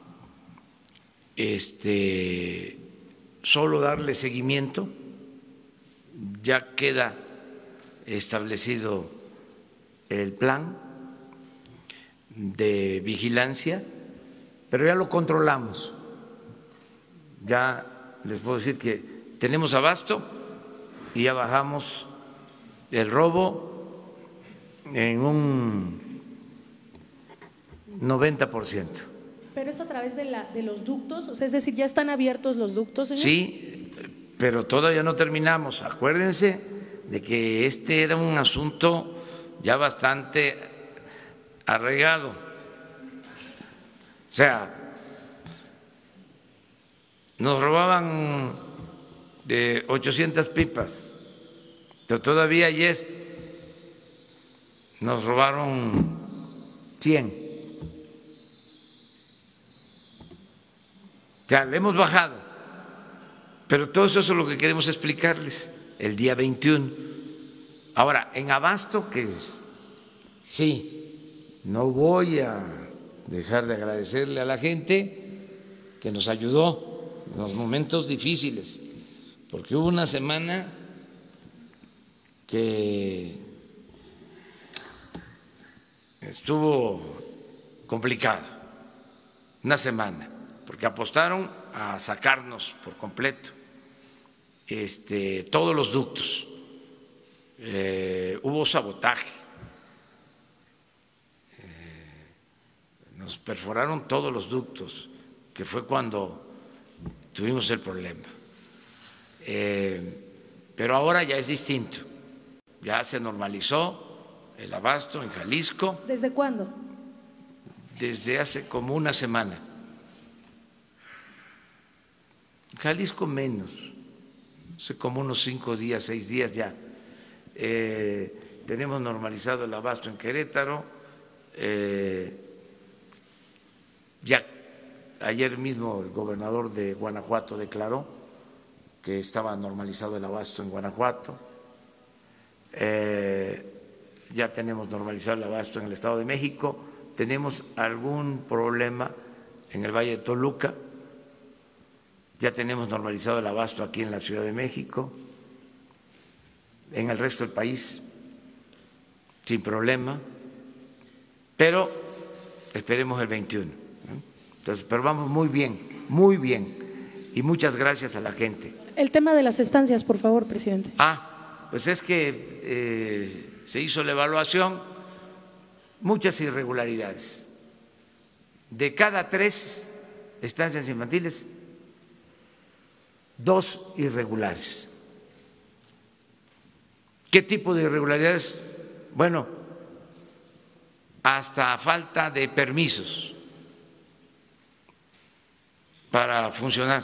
Speaker 1: este, solo darle seguimiento, ya queda establecido el plan de vigilancia, pero ya lo controlamos. Ya les puedo decir que tenemos abasto y ya bajamos el robo en un noventa por ciento.
Speaker 8: ¿Pero es a través de, la, de los ductos? O sea, es decir, ¿ya están abiertos los ductos, señor?
Speaker 1: Sí, pero todavía no terminamos. Acuérdense de que este era un asunto ya bastante arraigado. O sea, nos robaban de ochocientas pipas, pero todavía ayer nos robaron cien. O sea, le hemos bajado, Pero todo eso es lo que queremos explicarles el día veintiuno. Ahora, en abasto, que sí, no voy a dejar de agradecerle a la gente que nos ayudó en los momentos difíciles, porque hubo una semana que estuvo complicado, una semana, porque apostaron a sacarnos por completo este, todos los ductos, eh, hubo sabotaje, eh, nos perforaron todos los ductos, que fue cuando tuvimos el problema. Eh, pero ahora ya es distinto, ya se normalizó el abasto en Jalisco.
Speaker 8: ¿Desde cuándo?
Speaker 1: Desde hace como una semana. Jalisco menos, hace como unos cinco días, seis días ya. Eh, tenemos normalizado el abasto en Querétaro. Eh, ya ayer mismo el gobernador de Guanajuato declaró que estaba normalizado el abasto en Guanajuato. Eh, ya tenemos normalizado el abasto en el Estado de México. Tenemos algún problema en el Valle de Toluca. Ya tenemos normalizado el abasto aquí en la Ciudad de México, en el resto del país, sin problema, pero esperemos el veintiuno. Entonces, pero vamos muy bien, muy bien, y muchas gracias a la gente.
Speaker 8: El tema de las estancias, por favor, presidente.
Speaker 1: Ah, pues es que eh, se hizo la evaluación, muchas irregularidades. De cada tres estancias infantiles, dos irregulares. ¿Qué tipo de irregularidades? Bueno, hasta falta de permisos para funcionar.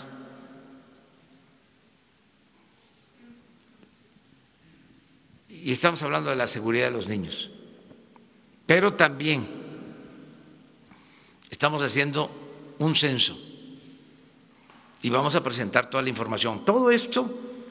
Speaker 1: Y estamos hablando de la seguridad de los niños, pero también estamos haciendo un censo y vamos a presentar toda la información. Todo esto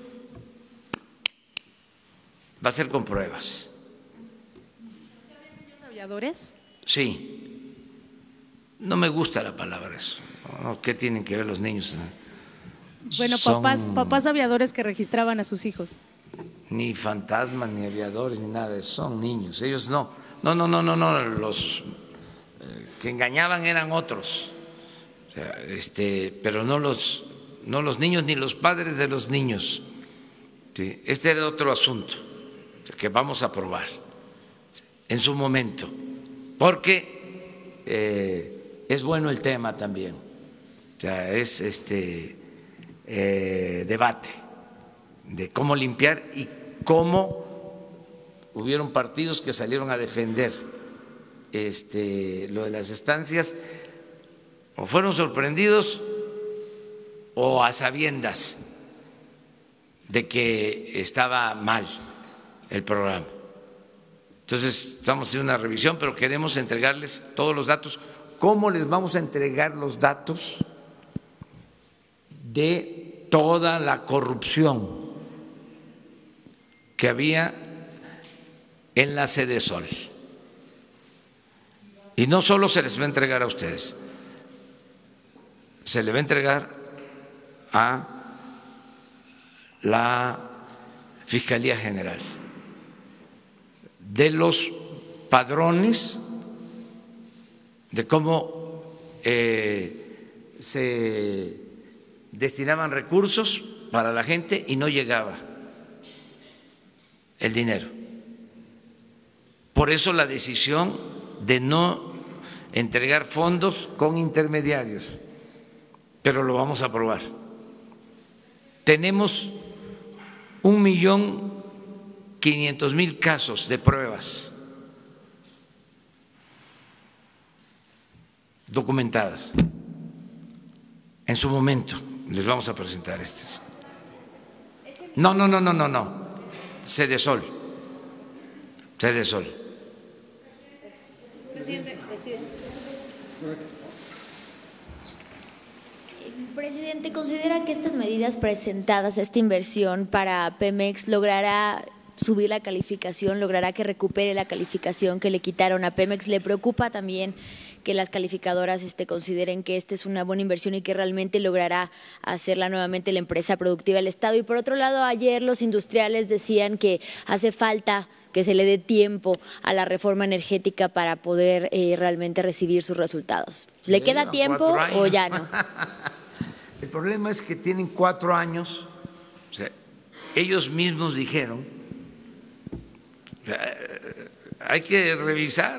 Speaker 1: va a ser con pruebas.
Speaker 8: ¿Niños aviadores?
Speaker 1: Sí. No me gusta la palabra eso. ¿Qué tienen que ver los niños?
Speaker 8: Bueno,
Speaker 1: Son
Speaker 8: papás, papás aviadores que registraban a sus hijos.
Speaker 1: Ni fantasmas, ni aviadores, ni nada de eso. Son niños. Ellos no. No, no, no, no, no. Los eh, que engañaban eran otros. O sea, este, pero no los, no los niños ni los padres de los niños. ¿Sí? Este era otro asunto que vamos a aprobar en su momento, porque eh, es bueno el tema también. O sea, es este eh, debate de cómo limpiar y cómo hubieron partidos que salieron a defender este, lo de las estancias, o fueron sorprendidos o a sabiendas de que estaba mal el programa. Entonces estamos haciendo una revisión, pero queremos entregarles todos los datos. ¿Cómo les vamos a entregar los datos de toda la corrupción que había en la sede Sol? Y no solo se les va a entregar a ustedes, se le va a entregar a la Fiscalía General, de los padrones, de cómo eh, se destinaban recursos para la gente y no llegaba el dinero. Por eso la decisión de no entregar fondos con intermediarios, pero lo vamos a aprobar. Tenemos un millón quinientos mil casos de pruebas documentadas. En su momento les vamos a presentar estas. No, no, no, no, no, no. Sede Sol. Sede Sol.
Speaker 9: Presidente, presidente. Presidente, ¿considera que estas medidas presentadas, esta inversión para Pemex, logrará subir la calificación, logrará que recupere la calificación que le quitaron a Pemex? ¿Le preocupa también que las calificadoras este, consideren que esta es una buena inversión y que realmente logrará hacerla nuevamente la empresa productiva del Estado? Y por otro lado, ayer los industriales decían que hace falta que se le dé tiempo a la reforma energética para poder eh, realmente recibir sus resultados. ¿Le
Speaker 1: Sí,
Speaker 9: queda tiempo o ya no?
Speaker 1: El problema es que tienen cuatro años, o sea, ellos mismos dijeron, hay que revisar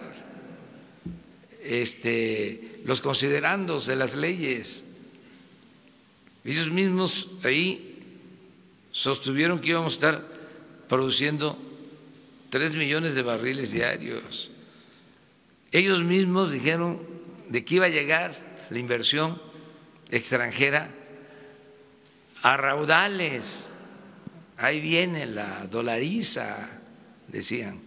Speaker 1: este, los considerandos de las leyes. Ellos mismos ahí sostuvieron que íbamos a estar produciendo tres millones de barriles diarios. Ellos mismos dijeron de que iba a llegar la inversión extranjera a raudales. Ahí viene la dolariza, decían.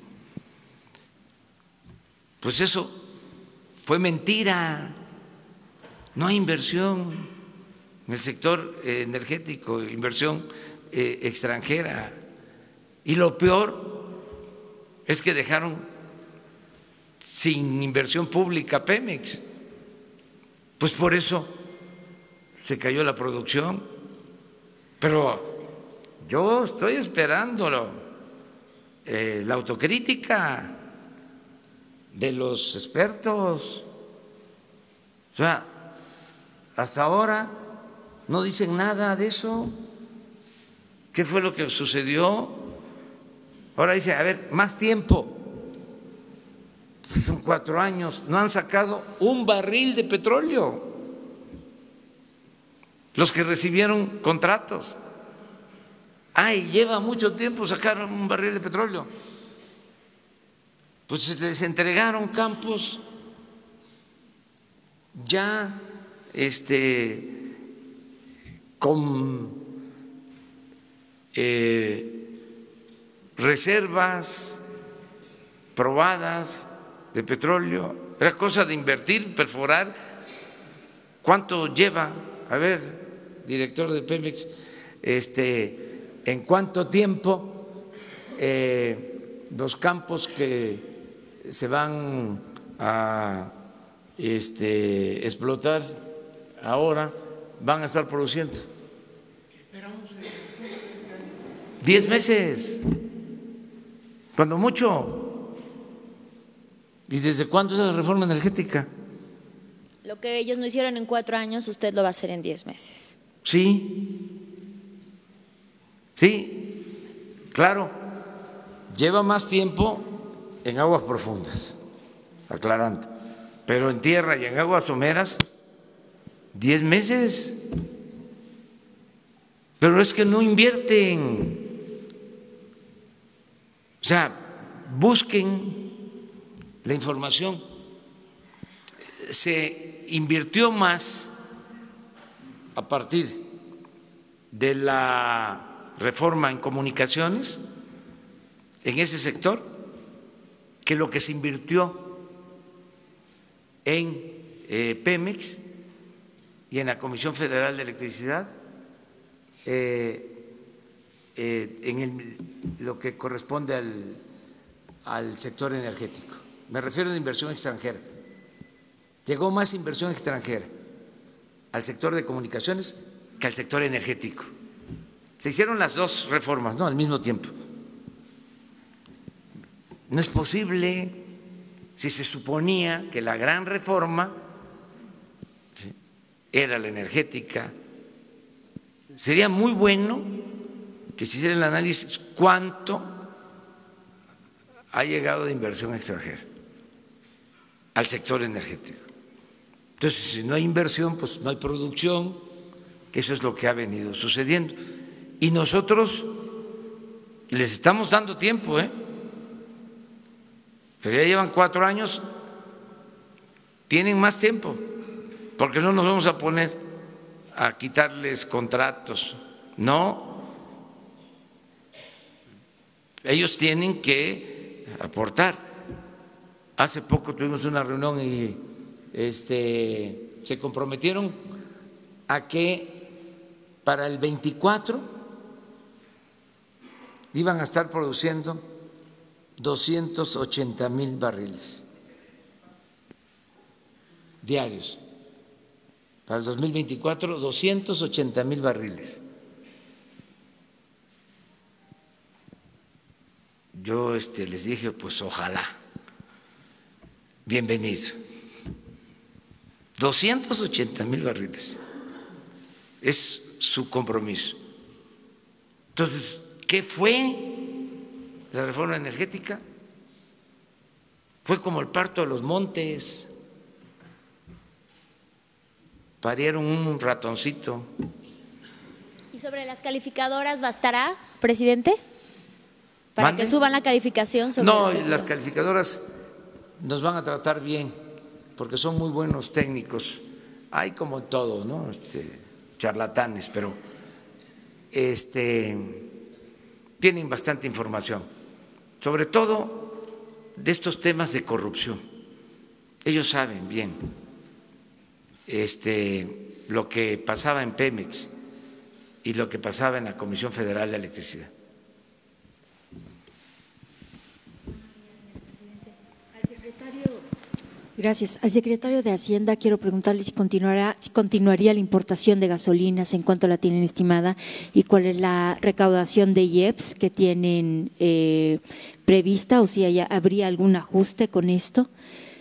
Speaker 1: Pues eso fue mentira. No hay inversión en el sector energético, inversión eh, extranjera. Y lo peor es que dejaron sin inversión pública Pemex. Pues por eso se cayó la producción. Pero yo estoy esperando eh, la autocrítica de los expertos. O sea, hasta ahora no dicen nada de eso. ¿Qué fue lo que sucedió? Ahora dice, a ver, más tiempo. Pues son cuatro años, no han sacado un barril de petróleo los que recibieron contratos. Ay, lleva mucho tiempo sacar un barril de petróleo. Pues les entregaron campos ya este, con eh, reservas probadas de petróleo. Era cosa de invertir, perforar. ¿Cuánto lleva? A ver, director de Pemex, este, ¿en cuánto tiempo eh, los campos que se van a este, explotar ahora van a estar produciendo? Diez meses, cuando mucho. ¿Y desde cuándo es la reforma energética?
Speaker 9: Lo que ellos no hicieron en cuatro años, usted lo va a hacer en diez meses.
Speaker 1: Sí, sí, claro, lleva más tiempo en aguas profundas, aclarando, pero en tierra y en aguas someras, diez meses. Pero es que no invierten. O sea, busquen la información. Se invirtió más a partir de la reforma en comunicaciones en ese sector que lo que se invirtió en eh, Pemex y en la Comisión Federal de Electricidad eh, eh, en el, lo que corresponde al, al sector energético. Me refiero a inversión extranjera. Llegó más inversión extranjera al sector de comunicaciones que al sector energético. Se hicieron las dos reformas, ¿no?, al mismo tiempo. No es posible si se suponía que la gran reforma era la energética. Sería muy bueno que se hiciera el análisis cuánto ha llegado de inversión extranjera al sector energético. Entonces, si no hay inversión, pues no hay producción, que eso es lo que ha venido sucediendo. Y nosotros les estamos dando tiempo, ¿eh? Pero ya llevan cuatro años, tienen más tiempo, porque no nos vamos a poner a quitarles contratos, no. Ellos tienen que aportar. Hace poco tuvimos una reunión y este, se comprometieron a que para el veinticuatro iban a estar produciendo doscientos ochenta mil barriles diarios. Para el dos mil veinticuatro, doscientos ochenta mil barriles. Yo este, les dije, pues ojalá, bienvenido. doscientos ochenta mil barriles es su compromiso. Entonces, ¿qué fue la reforma energética? Fue como el parto de los montes. Parieron un ratoncito.
Speaker 9: ¿Y sobre las calificadoras bastará, presidente? Para
Speaker 1: ¿Mande?
Speaker 9: que suban la calificación sobre
Speaker 1: No,
Speaker 9: las
Speaker 1: las calificadoras nos van a tratar bien, porque son muy buenos técnicos. Hay como todo, ¿no? Este, charlatanes, pero este, tienen bastante información, sobre todo de estos temas de corrupción. Ellos saben bien este, lo que pasaba en Pemex y lo que pasaba en la Comisión Federal de Electricidad.
Speaker 10: Gracias. Al secretario de Hacienda quiero preguntarle si continuará, si continuaría la importación de gasolinas, en cuánto la tienen estimada y cuál es la recaudación de I E P S que tienen eh, prevista, o si haya, habría algún ajuste con esto.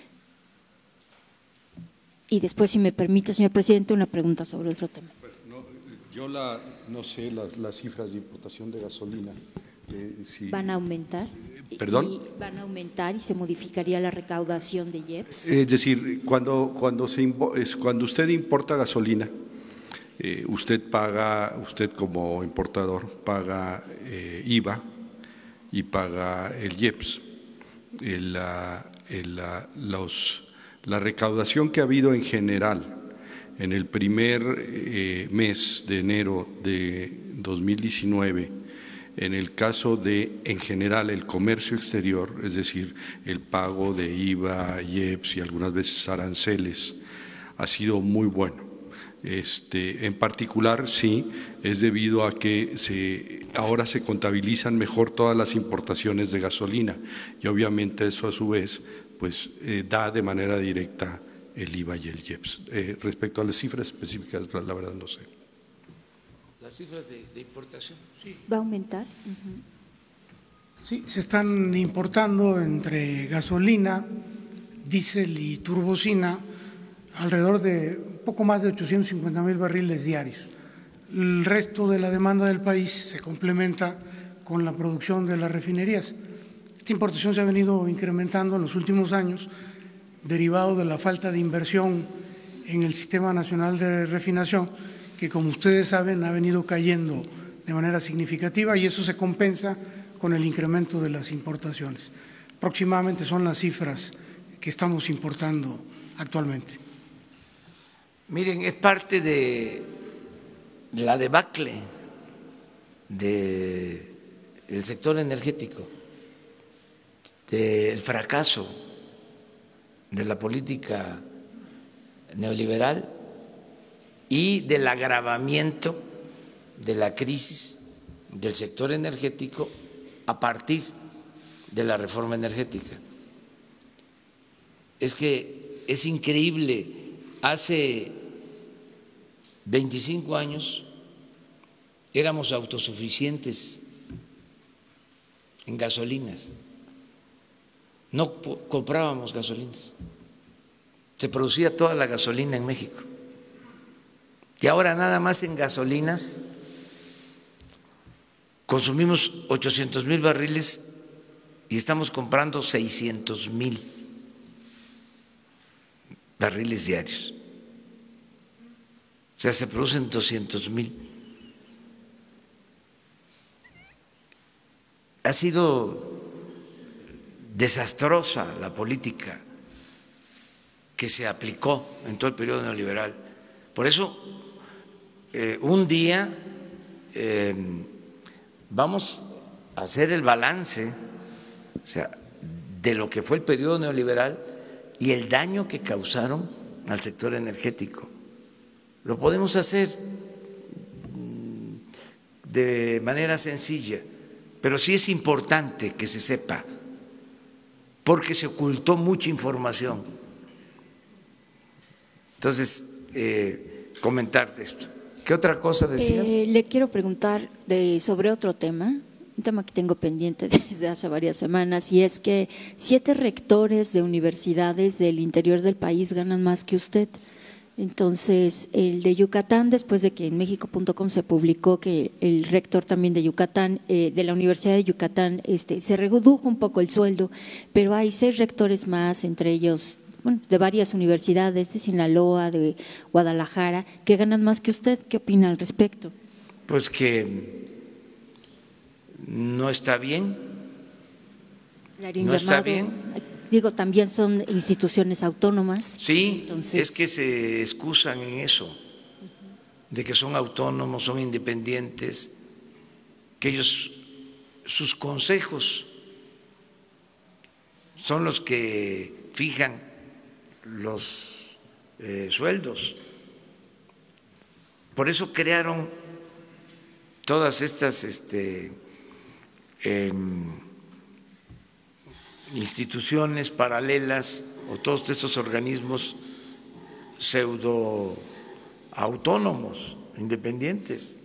Speaker 10: Y después, si me permite, señor presidente, una pregunta sobre otro tema.
Speaker 3: Pues no, yo la, no sé las, las cifras de importación de gasolina. Eh, si,
Speaker 10: ¿Van a aumentar?
Speaker 3: ¿Perdón?
Speaker 10: ¿Y van a aumentar y se modificaría la recaudación de I E P S?
Speaker 3: Es decir, cuando, cuando, se, cuando usted importa gasolina, eh, usted paga, usted como importador paga eh, I V A y paga el I E P S. El, la, el, la, los, la recaudación que ha habido en general en el primer eh, mes de enero de dos mil diecinueve, en el caso de, en general, el comercio exterior, es decir, el pago de I V A, I E P S y algunas veces aranceles, ha sido muy bueno. Este, en particular, sí, es debido a que se, ahora se contabilizan mejor todas las importaciones de gasolina y obviamente eso a su vez pues, eh, da de manera directa el I V A y el I E P S. Eh, respecto a las cifras específicas, la verdad no sé.
Speaker 1: Las cifras de, de importación, sí.
Speaker 10: ¿Va a aumentar? Uh-huh.
Speaker 5: Sí, se están importando entre gasolina, diésel y turbocina alrededor de un poco más de ochocientos cincuenta mil barriles diarios. El resto de la demanda del país se complementa con la producción de las refinerías. Esta importación se ha venido incrementando en los últimos años, derivado de la falta de inversión en el Sistema Nacional de Refinación, que como ustedes saben ha venido cayendo de manera significativa y eso se compensa con el incremento de las importaciones. Aproximadamente son las cifras que estamos importando actualmente.
Speaker 1: Miren, es parte de la debacle del sector energético, del fracaso de la política neoliberal y del agravamiento de la crisis del sector energético a partir de la reforma energética. Es que es increíble, hace veinticinco años éramos autosuficientes en gasolinas, no comprábamos gasolinas, se producía toda la gasolina en México. Y ahora nada más en gasolinas consumimos ochocientos mil barriles y estamos comprando seiscientos mil barriles diarios. O sea, se producen doscientos mil. Ha sido desastrosa la política que se aplicó en todo el periodo neoliberal. Por eso, eh, un día eh, vamos a hacer el balance, o sea, de lo que fue el periodo neoliberal y el daño que causaron al sector energético lo podemos hacer de manera sencilla, pero sí es importante que se sepa, porque se ocultó mucha información. Entonces, eh, comentarte esto. ¿Qué otra cosa decías?
Speaker 10: Eh, le quiero preguntar de, sobre otro tema, un tema que tengo pendiente desde hace varias semanas, y es que siete rectores de universidades del interior del país ganan más que usted. Entonces, el de Yucatán, después de que en México punto com se publicó que el rector también de Yucatán, eh, de la Universidad de Yucatán, este, se redujo un poco el sueldo, pero hay seis rectores más, entre ellos, bueno, de varias universidades, de Sinaloa, de Guadalajara, que ganan más que usted. ¿Qué opina al respecto?
Speaker 1: Pues que no está bien, no está bien.
Speaker 10: Digo, también son instituciones autónomas.
Speaker 1: Sí,
Speaker 10: entonces,
Speaker 1: es que se excusan en eso, de que son autónomos, son independientes, que ellos, sus consejos son los que fijan los eh, sueldos. Por eso crearon todas estas este, eh, instituciones paralelas o todos estos organismos pseudo autónomos, independientes.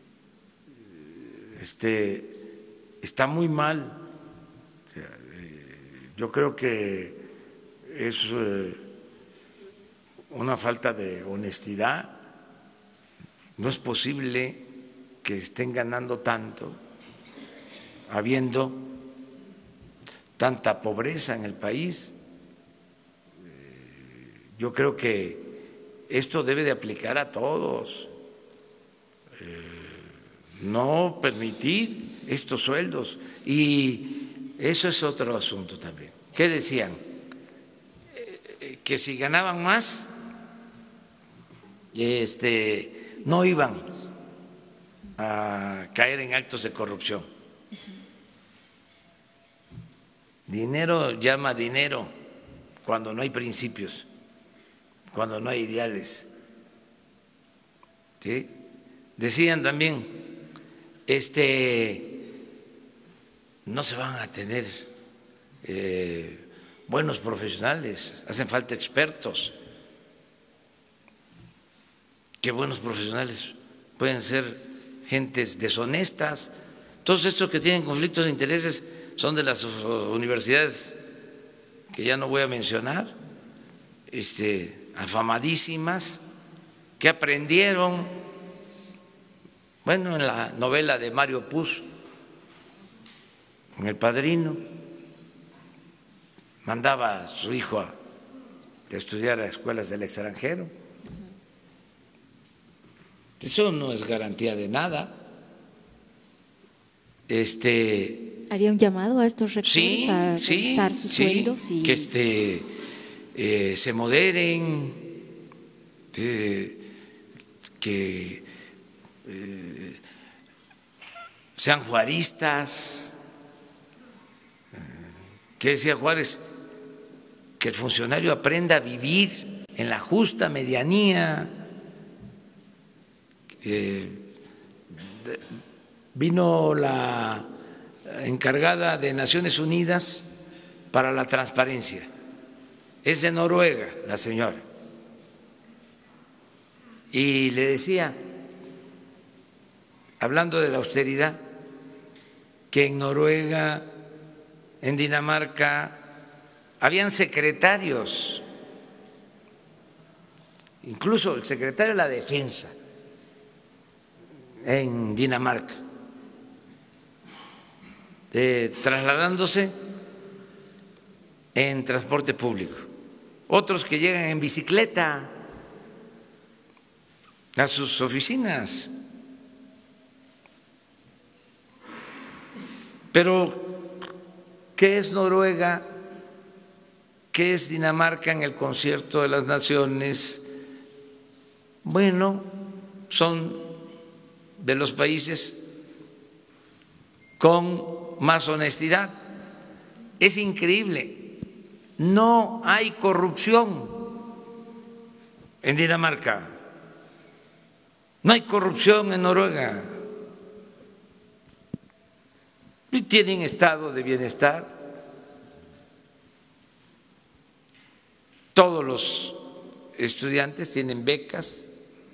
Speaker 1: Este, está muy mal. O sea, eh, yo creo que es eh, una falta de honestidad. No es posible que estén ganando tanto habiendo tanta pobreza en el país. Yo creo que esto debe de aplicar a todos. No permitir estos sueldos. Y eso es otro asunto también. ¿Qué decían? Que si ganaban más, este, no iban a caer en actos de corrupción. Dinero llama dinero cuando no hay principios, cuando no hay ideales. ¿Sí? Decían también, este, no se van a tener eh, buenos profesionales, hacen falta expertos. ¿Qué buenos profesionales? Pueden ser gentes deshonestas. Todos estos que tienen conflictos de intereses son de las universidades que ya no voy a mencionar, este, afamadísimas, que aprendieron, bueno, en la novela de Mario Puzo, en El Padrino, mandaba a su hijo a estudiar a escuelas del extranjero. Eso no es garantía de nada. Este,
Speaker 10: ¿Haría un llamado a estos rectores
Speaker 1: sí,
Speaker 10: a
Speaker 1: sí,
Speaker 10: revisar sus
Speaker 1: sí,
Speaker 10: sueldos? Y...
Speaker 1: que este, eh, se moderen, que, que eh, sean juaristas. ¿Qué decía Juárez? Que el funcionario aprenda a vivir en la justa medianía. Eh, vino la encargada de Naciones Unidas para la transparencia. Es de Noruega la señora. Y le decía, hablando de la austeridad, que en Noruega, en Dinamarca, habían secretarios, incluso el secretario de la Defensa en Dinamarca, de, trasladándose en transporte público, otros que llegan en bicicleta a sus oficinas. Pero, ¿qué es Noruega? ¿Qué es Dinamarca en el concierto de las naciones? Bueno, son de los países con más honestidad. Es increíble, no hay corrupción en Dinamarca. No hay corrupción en Noruega. Y tienen estado de bienestar. Todos los estudiantes tienen becas.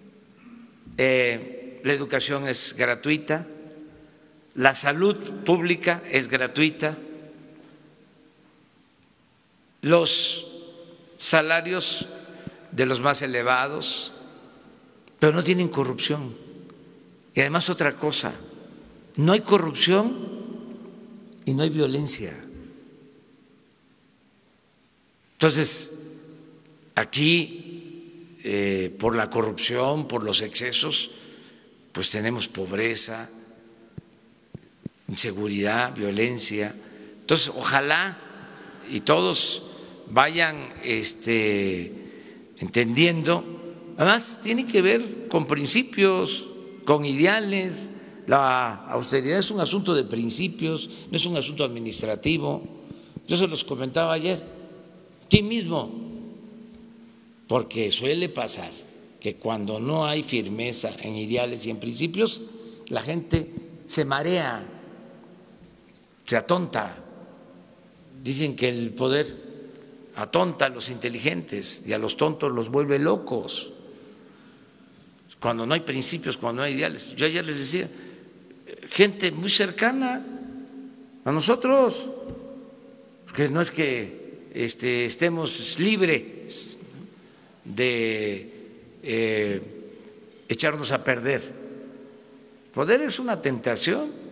Speaker 1: Eh, la educación es gratuita. La salud pública es gratuita. Los salarios de los más elevados, pero no tienen corrupción. Y además otra cosa, no hay corrupción y no hay violencia. Entonces, aquí, eh, por la corrupción, por los excesos, pues tenemos pobreza, inseguridad, violencia. Entonces, ojalá y todos vayan este, entendiendo. Además, tiene que ver con principios, con ideales. La austeridad es un asunto de principios, no es un asunto administrativo. Yo se los comentaba ayer, ti mismo, porque suele pasar que cuando no hay firmeza en ideales y en principios, la gente se marea, se atonta. Dicen que el poder atonta a los inteligentes y a los tontos los vuelve locos. Cuando no hay principios, cuando no hay ideales. Yo ayer les decía, gente muy cercana a nosotros, porque no es que este, estemos libres de eh, echarnos a perder. El poder es una tentación.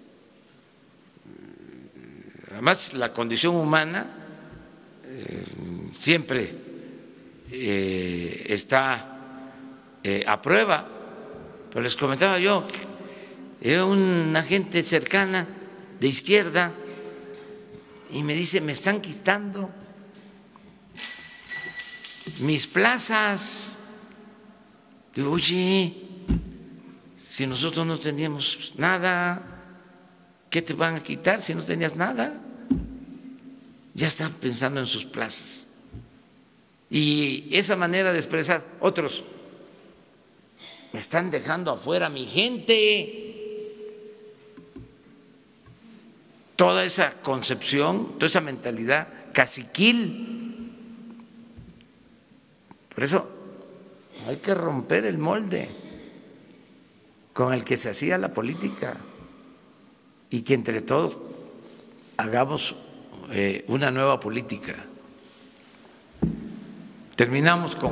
Speaker 1: Además, la condición humana eh, siempre eh, está eh, a prueba. Pero les comentaba yo, era una gente cercana de izquierda y me dice, me están quitando mis plazas. Digo, oye, si nosotros no teníamos nada, ¿qué te van a quitar si no tenías nada? Ya están pensando en sus plazas. Y esa manera de expresar, otros, me están dejando afuera mi gente. Toda esa concepción, toda esa mentalidad caciquil. Por eso hay que romper el molde con el que se hacía la política y que entre todos hagamos eh, una nueva política. Terminamos con…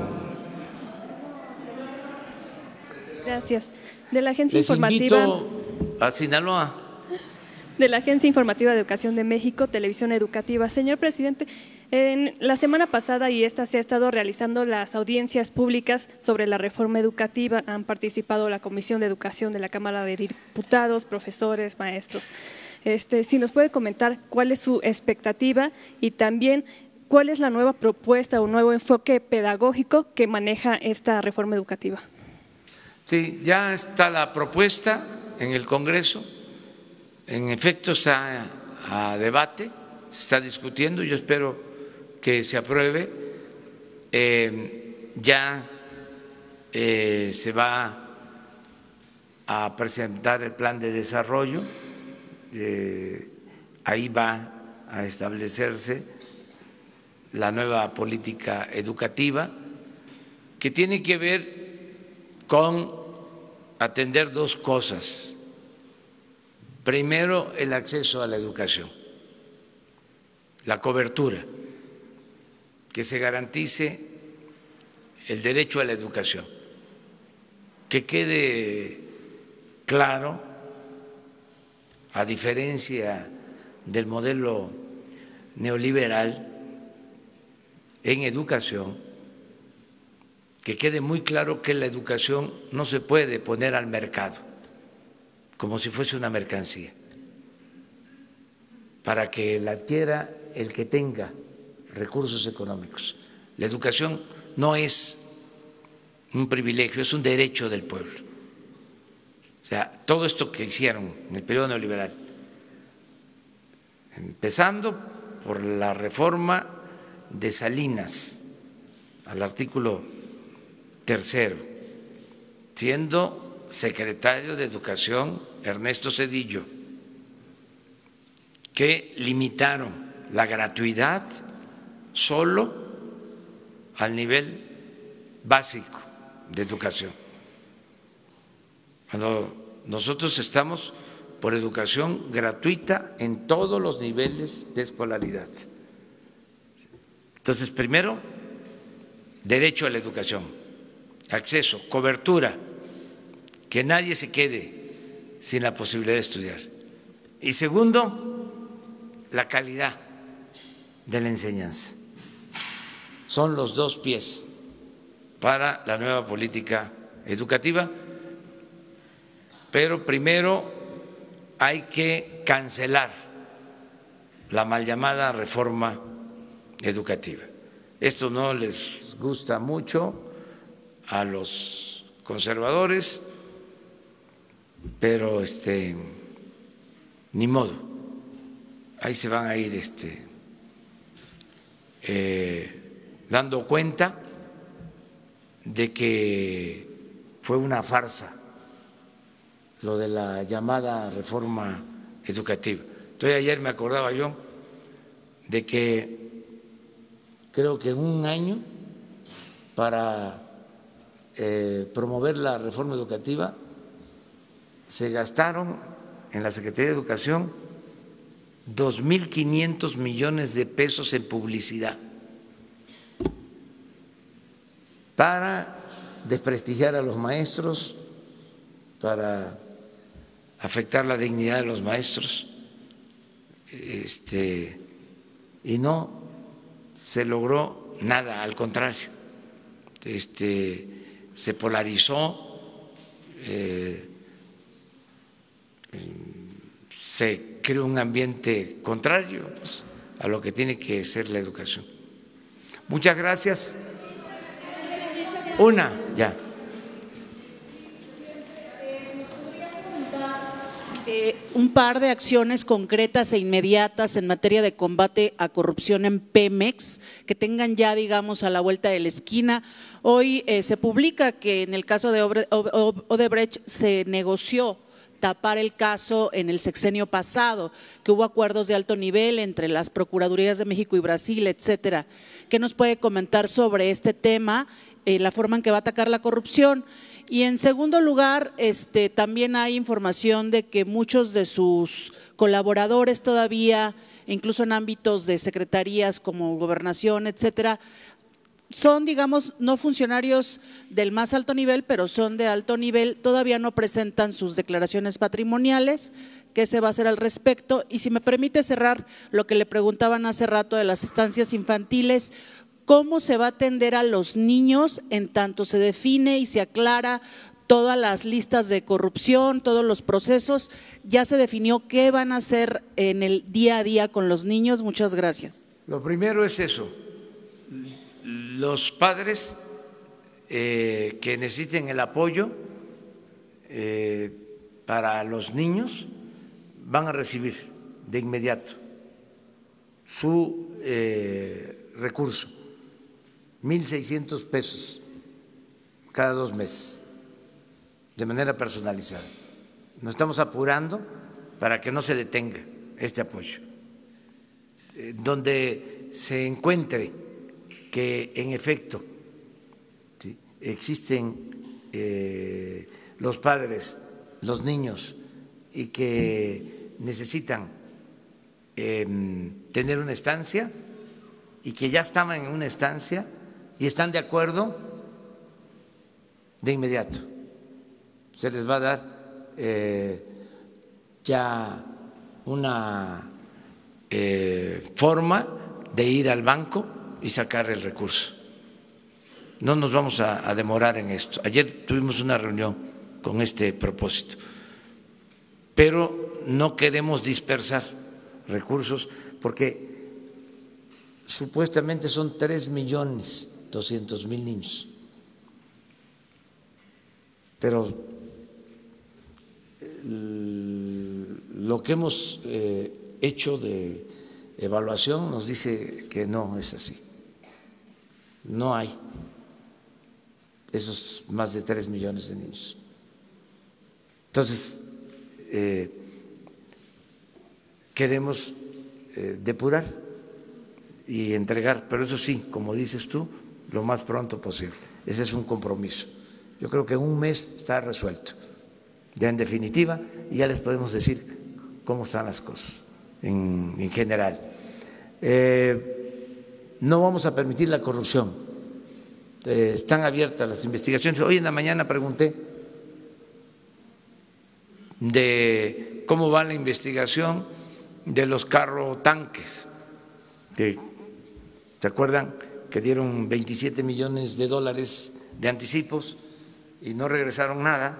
Speaker 11: Gracias. De la Agencia
Speaker 1: Les
Speaker 11: Informativa…
Speaker 1: invito a Sinaloa.
Speaker 11: De la Agencia Informativa de Educación de México, Televisión Educativa. Señor presidente, en la semana pasada y esta se ha estado realizando las audiencias públicas sobre la reforma educativa. Han participado la Comisión de Educación de la Cámara de Diputados, profesores, maestros. Este, si nos puede comentar cuál es su expectativa y también cuál es la nueva propuesta o nuevo enfoque pedagógico que maneja esta reforma educativa.
Speaker 1: Sí, ya está la propuesta en el Congreso. En efecto, está a debate, se está discutiendo, yo espero que se apruebe. Eh, ya eh, se va a presentar el plan de desarrollo, eh, ahí va a establecerse la nueva política educativa, que tiene que ver con atender dos cosas. Primero, el acceso a la educación, la cobertura, que se garantice el derecho a la educación, que quede claro, a diferencia del modelo neoliberal en educación, que quede muy claro que la educación no se puede poner al mercado como si fuese una mercancía, para que la adquiera el que tenga recursos económicos. La educación no es un privilegio, es un derecho del pueblo. O sea, todo esto que hicieron en el periodo neoliberal, empezando por la reforma de Salinas al artículo tercero, siendo secretario de Educación Ernesto Zedillo, que limitaron la gratuidad solo al nivel básico de educación. Cuando nosotros estamos por educación gratuita en todos los niveles de escolaridad. Entonces, primero, derecho a la educación, acceso, cobertura, que nadie se quede sin la posibilidad de estudiar. Y segundo, la calidad de la enseñanza. Son los dos pies para la nueva política educativa, pero primero hay que cancelar la mal llamada reforma educativa. Esto no les gusta mucho a los conservadores, pero este ni modo, ahí se van a ir este eh, dando cuenta de que fue una farsa lo de la llamada reforma educativa. Entonces ayer me acordaba yo de que creo que en un año para eh, promover la reforma educativa se gastaron en la Secretaría de Educación dos mil quinientos millones de pesos en publicidad para desprestigiar a los maestros, para afectar la dignidad de los maestros, este, y no se logró nada, al contrario, este, se polarizó, eh, se creó un ambiente contrario pues, a lo que tiene que ser la educación. Muchas gracias. Una, ya.
Speaker 12: Eh, un par de acciones concretas e inmediatas en materia de combate a corrupción en Pemex, que tengan ya, digamos, a la vuelta de la esquina. Hoy eh, se publica que en el caso de Odebrecht se negoció tapar el caso en el sexenio pasado, que hubo acuerdos de alto nivel entre las Procuradurías de México y Brasil, etcétera. ¿Qué nos puede comentar sobre este tema, eh, la forma en que va a atacar la corrupción? Y en segundo lugar, este, también hay información de que muchos de sus colaboradores todavía, incluso en ámbitos de secretarías como gobernación, etcétera, son, digamos, no funcionarios del más alto nivel, pero son de alto nivel, todavía no presentan sus declaraciones patrimoniales. ¿Qué se va a hacer al respecto? Y si me permite cerrar lo que le preguntaban hace rato de las estancias infantiles, ¿cómo se va a atender a los niños en tanto se define y se aclara todas las listas de corrupción, todos los procesos? ¿Ya se definió qué van a hacer en el día a día con los niños? Muchas gracias.
Speaker 1: Lo primero es eso. Los padres eh, que necesiten el apoyo eh, para los niños van a recibir de inmediato su eh, recurso, mil seiscientos pesos cada dos meses, de manera personalizada. Nos estamos apurando para que no se detenga este apoyo. Eh, donde se encuentre que en efecto ¿sí? existen eh, los padres, los niños y que necesitan eh, tener una estancia y que ya estaban en una estancia y están de acuerdo, de inmediato se les va a dar eh, ya una eh, forma de ir al banco y sacar el recurso. No nos vamos a, a demorar en esto. Ayer tuvimos una reunión con este propósito, pero no queremos dispersar recursos porque supuestamente son tres millones doscientos mil niños, pero lo que hemos eh, hecho de evaluación nos dice que no es así. No hay esos más de tres millones de niños. Entonces, eh, queremos eh, depurar y entregar, pero eso sí, como dices tú, lo más pronto posible. Ese es un compromiso. Yo creo que en un mes está resuelto, ya en definitiva, y ya les podemos decir cómo están las cosas en, en general. Eh, no vamos a permitir la corrupción. Eh, están abiertas las investigaciones. Hoy en la mañana pregunté de cómo va la investigación de los carro tanques. De, ¿se acuerdan que dieron veintisiete millones de dólares de anticipos y no regresaron nada?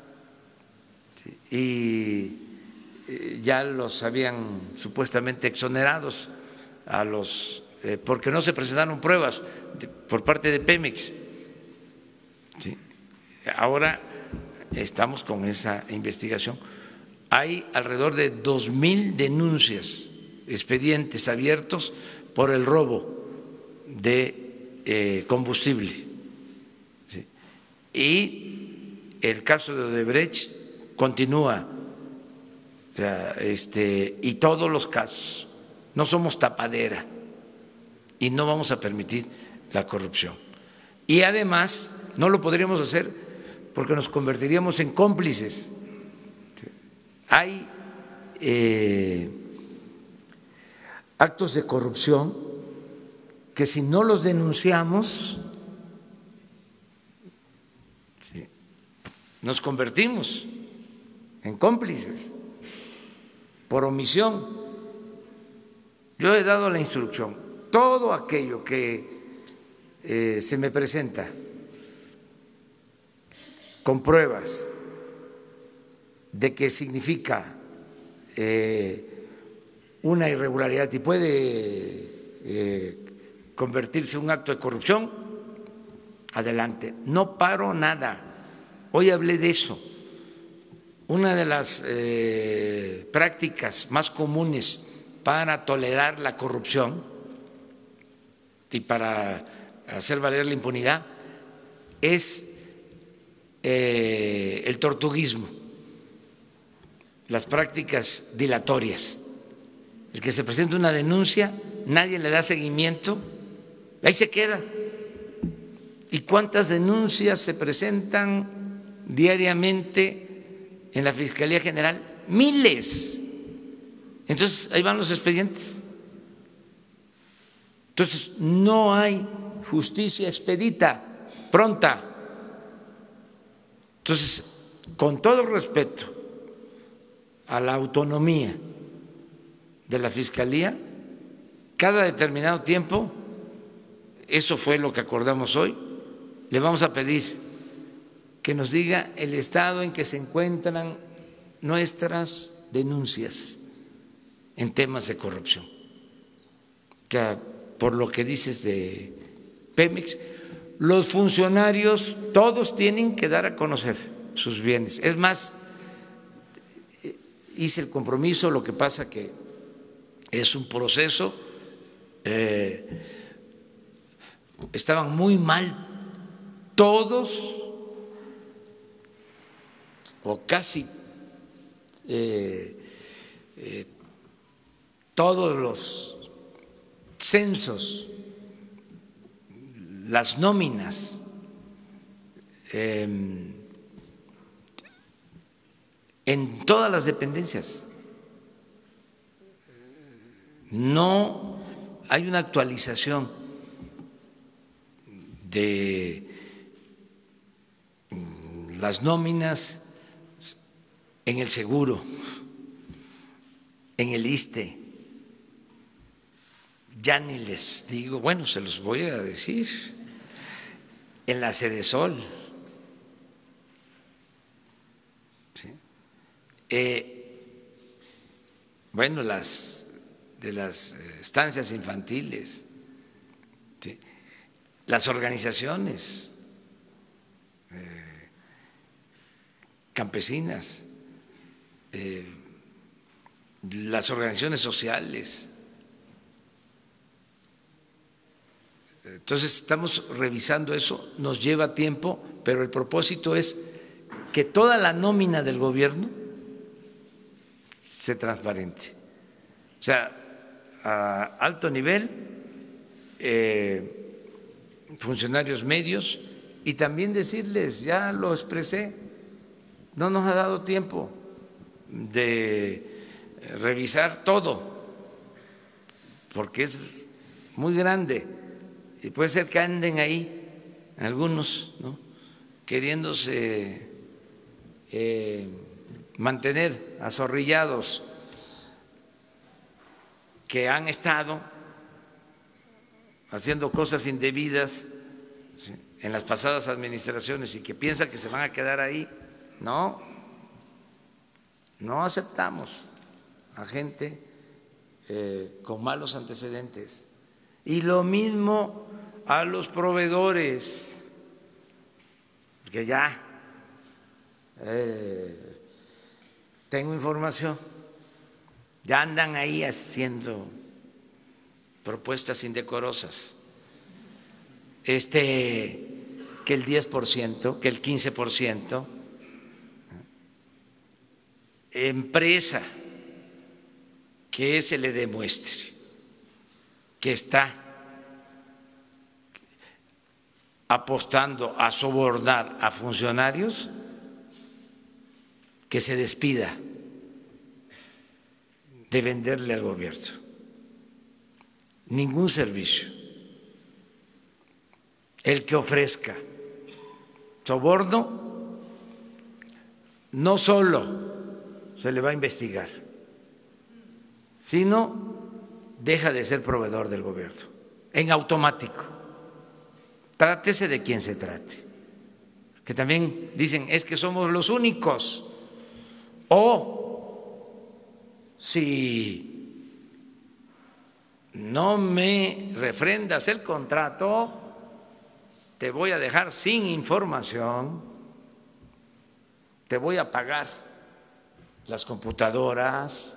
Speaker 1: Y ya los habían supuestamente exonerados a los eh, porque no se presentaron pruebas de, por parte de Pemex. ¿Sí? Ahora estamos con esa investigación. Hay alrededor de dos mil denuncias, expedientes abiertos por el robo de eh, combustible. ¿Sí? Y el caso de Odebrecht continúa, o sea, este, y todos los casos. No somos tapadera y no vamos a permitir la corrupción. Y además no lo podríamos hacer porque nos convertiríamos en cómplices. Hay eh, actos de corrupción que si no los denunciamos, sí, nos convertimos en cómplices por omisión. Yo he dado la instrucción, todo aquello que eh, se me presenta con pruebas de que significa eh, una irregularidad y puede eh, convertirse en un acto de corrupción, adelante, no paro nada. Hoy hablé de eso. Una de las eh, prácticas más comunes para tolerar la corrupción y para hacer valer la impunidad es eh, el tortuguismo, las prácticas dilatorias. El que se presenta una denuncia, nadie le da seguimiento, ahí se queda. ¿Y cuántas denuncias se presentan diariamente en la Fiscalía General? Miles. Entonces, ahí van los expedientes. Entonces, no hay justicia expedita, pronta. Entonces, con todo respeto a la autonomía de la Fiscalía, cada determinado tiempo, eso fue lo que acordamos hoy, le vamos a pedir que nos diga el estado en que se encuentran nuestras denuncias en temas de corrupción. O sea, por lo que dices de Pemex, los funcionarios todos tienen que dar a conocer sus bienes. Es más, hice el compromiso, lo que pasa que es un proceso, eh, estaban muy mal todos o casi eh, eh, todos los censos, las nóminas, eh, en todas las dependencias. No hay una actualización de las nóminas en el seguro, en el ISSSTE. Ya ni les digo, bueno, se los voy a decir, en la Sedesol. ¿Sí? Eh, bueno, las de las estancias infantiles, ¿sí? Las organizaciones eh, campesinas, eh, las organizaciones sociales, Entonces estamos revisando eso, nos lleva tiempo, pero el propósito es que toda la nómina del gobierno se transparente. O sea, a alto nivel, eh, funcionarios medios, y también decirles, ya lo expresé, no nos ha dado tiempo de revisar todo, porque es muy grande y puede ser que anden ahí algunos, ¿no?, queriéndose eh, mantener azorrillados, que han estado haciendo cosas indebidas, ¿sí?, en las pasadas administraciones y que piensan que se van a quedar ahí. No, no aceptamos a gente eh, con malos antecedentes. Y lo mismo a los proveedores, que ya eh, tengo información, ya andan ahí haciendo propuestas indecorosas, este, que el diez por ciento, que el quince por ciento, empresa que se le demuestre que está apostando a sobornar a funcionarios, que se despida de venderle al gobierno ningún servicio. El que ofrezca soborno no solo se le va a investigar, sino deja de ser proveedor del gobierno en automático. Trátese de quien se trate, que también dicen es que somos los únicos, o si no me refrendas el contrato, te voy a dejar sin información, te voy a pagar las computadoras.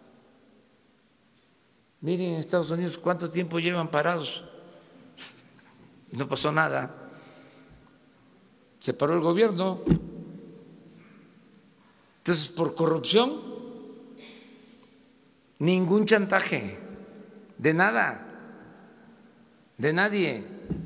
Speaker 1: Miren en Estados Unidos cuánto tiempo llevan parados, no pasó nada, se paró el gobierno. Entonces, por corrupción, ningún chantaje, de nada, de nadie.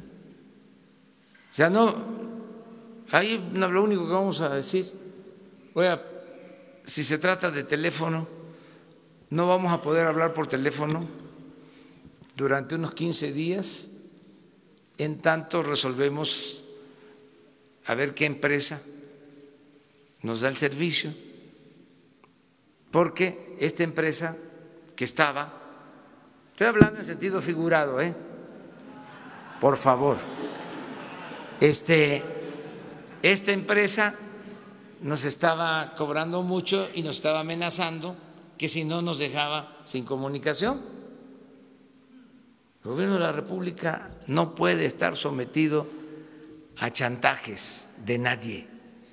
Speaker 1: O sea, no, ahí no, lo único que vamos a decir, oiga, si se trata de teléfono, no vamos a poder hablar por teléfono durante unos quince días, en tanto resolvemos a ver qué empresa nos da el servicio, porque esta empresa que estaba, estoy hablando en sentido figurado, ¿eh? Por favor, este, esta empresa nos estaba cobrando mucho y nos estaba amenazando que si no nos dejaba sin comunicación. El gobierno de la República no puede estar sometido a chantajes de nadie,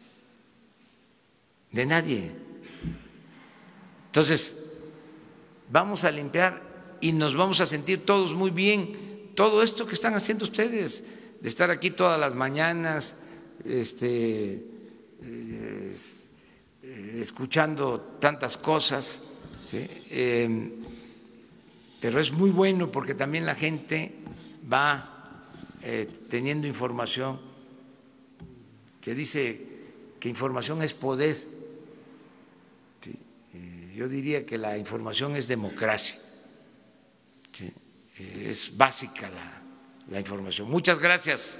Speaker 1: de nadie. Entonces, vamos a limpiar y nos vamos a sentir todos muy bien. Todo esto que están haciendo ustedes, de estar aquí todas las mañanas, este, eh, escuchando tantas cosas, ¿sí? Eh, pero es muy bueno porque también la gente va eh, teniendo información. Se dice que información es poder. ¿Sí? Eh, yo diría que la información es democracia. ¿Sí? Eh, es básica la, la información. Muchas gracias.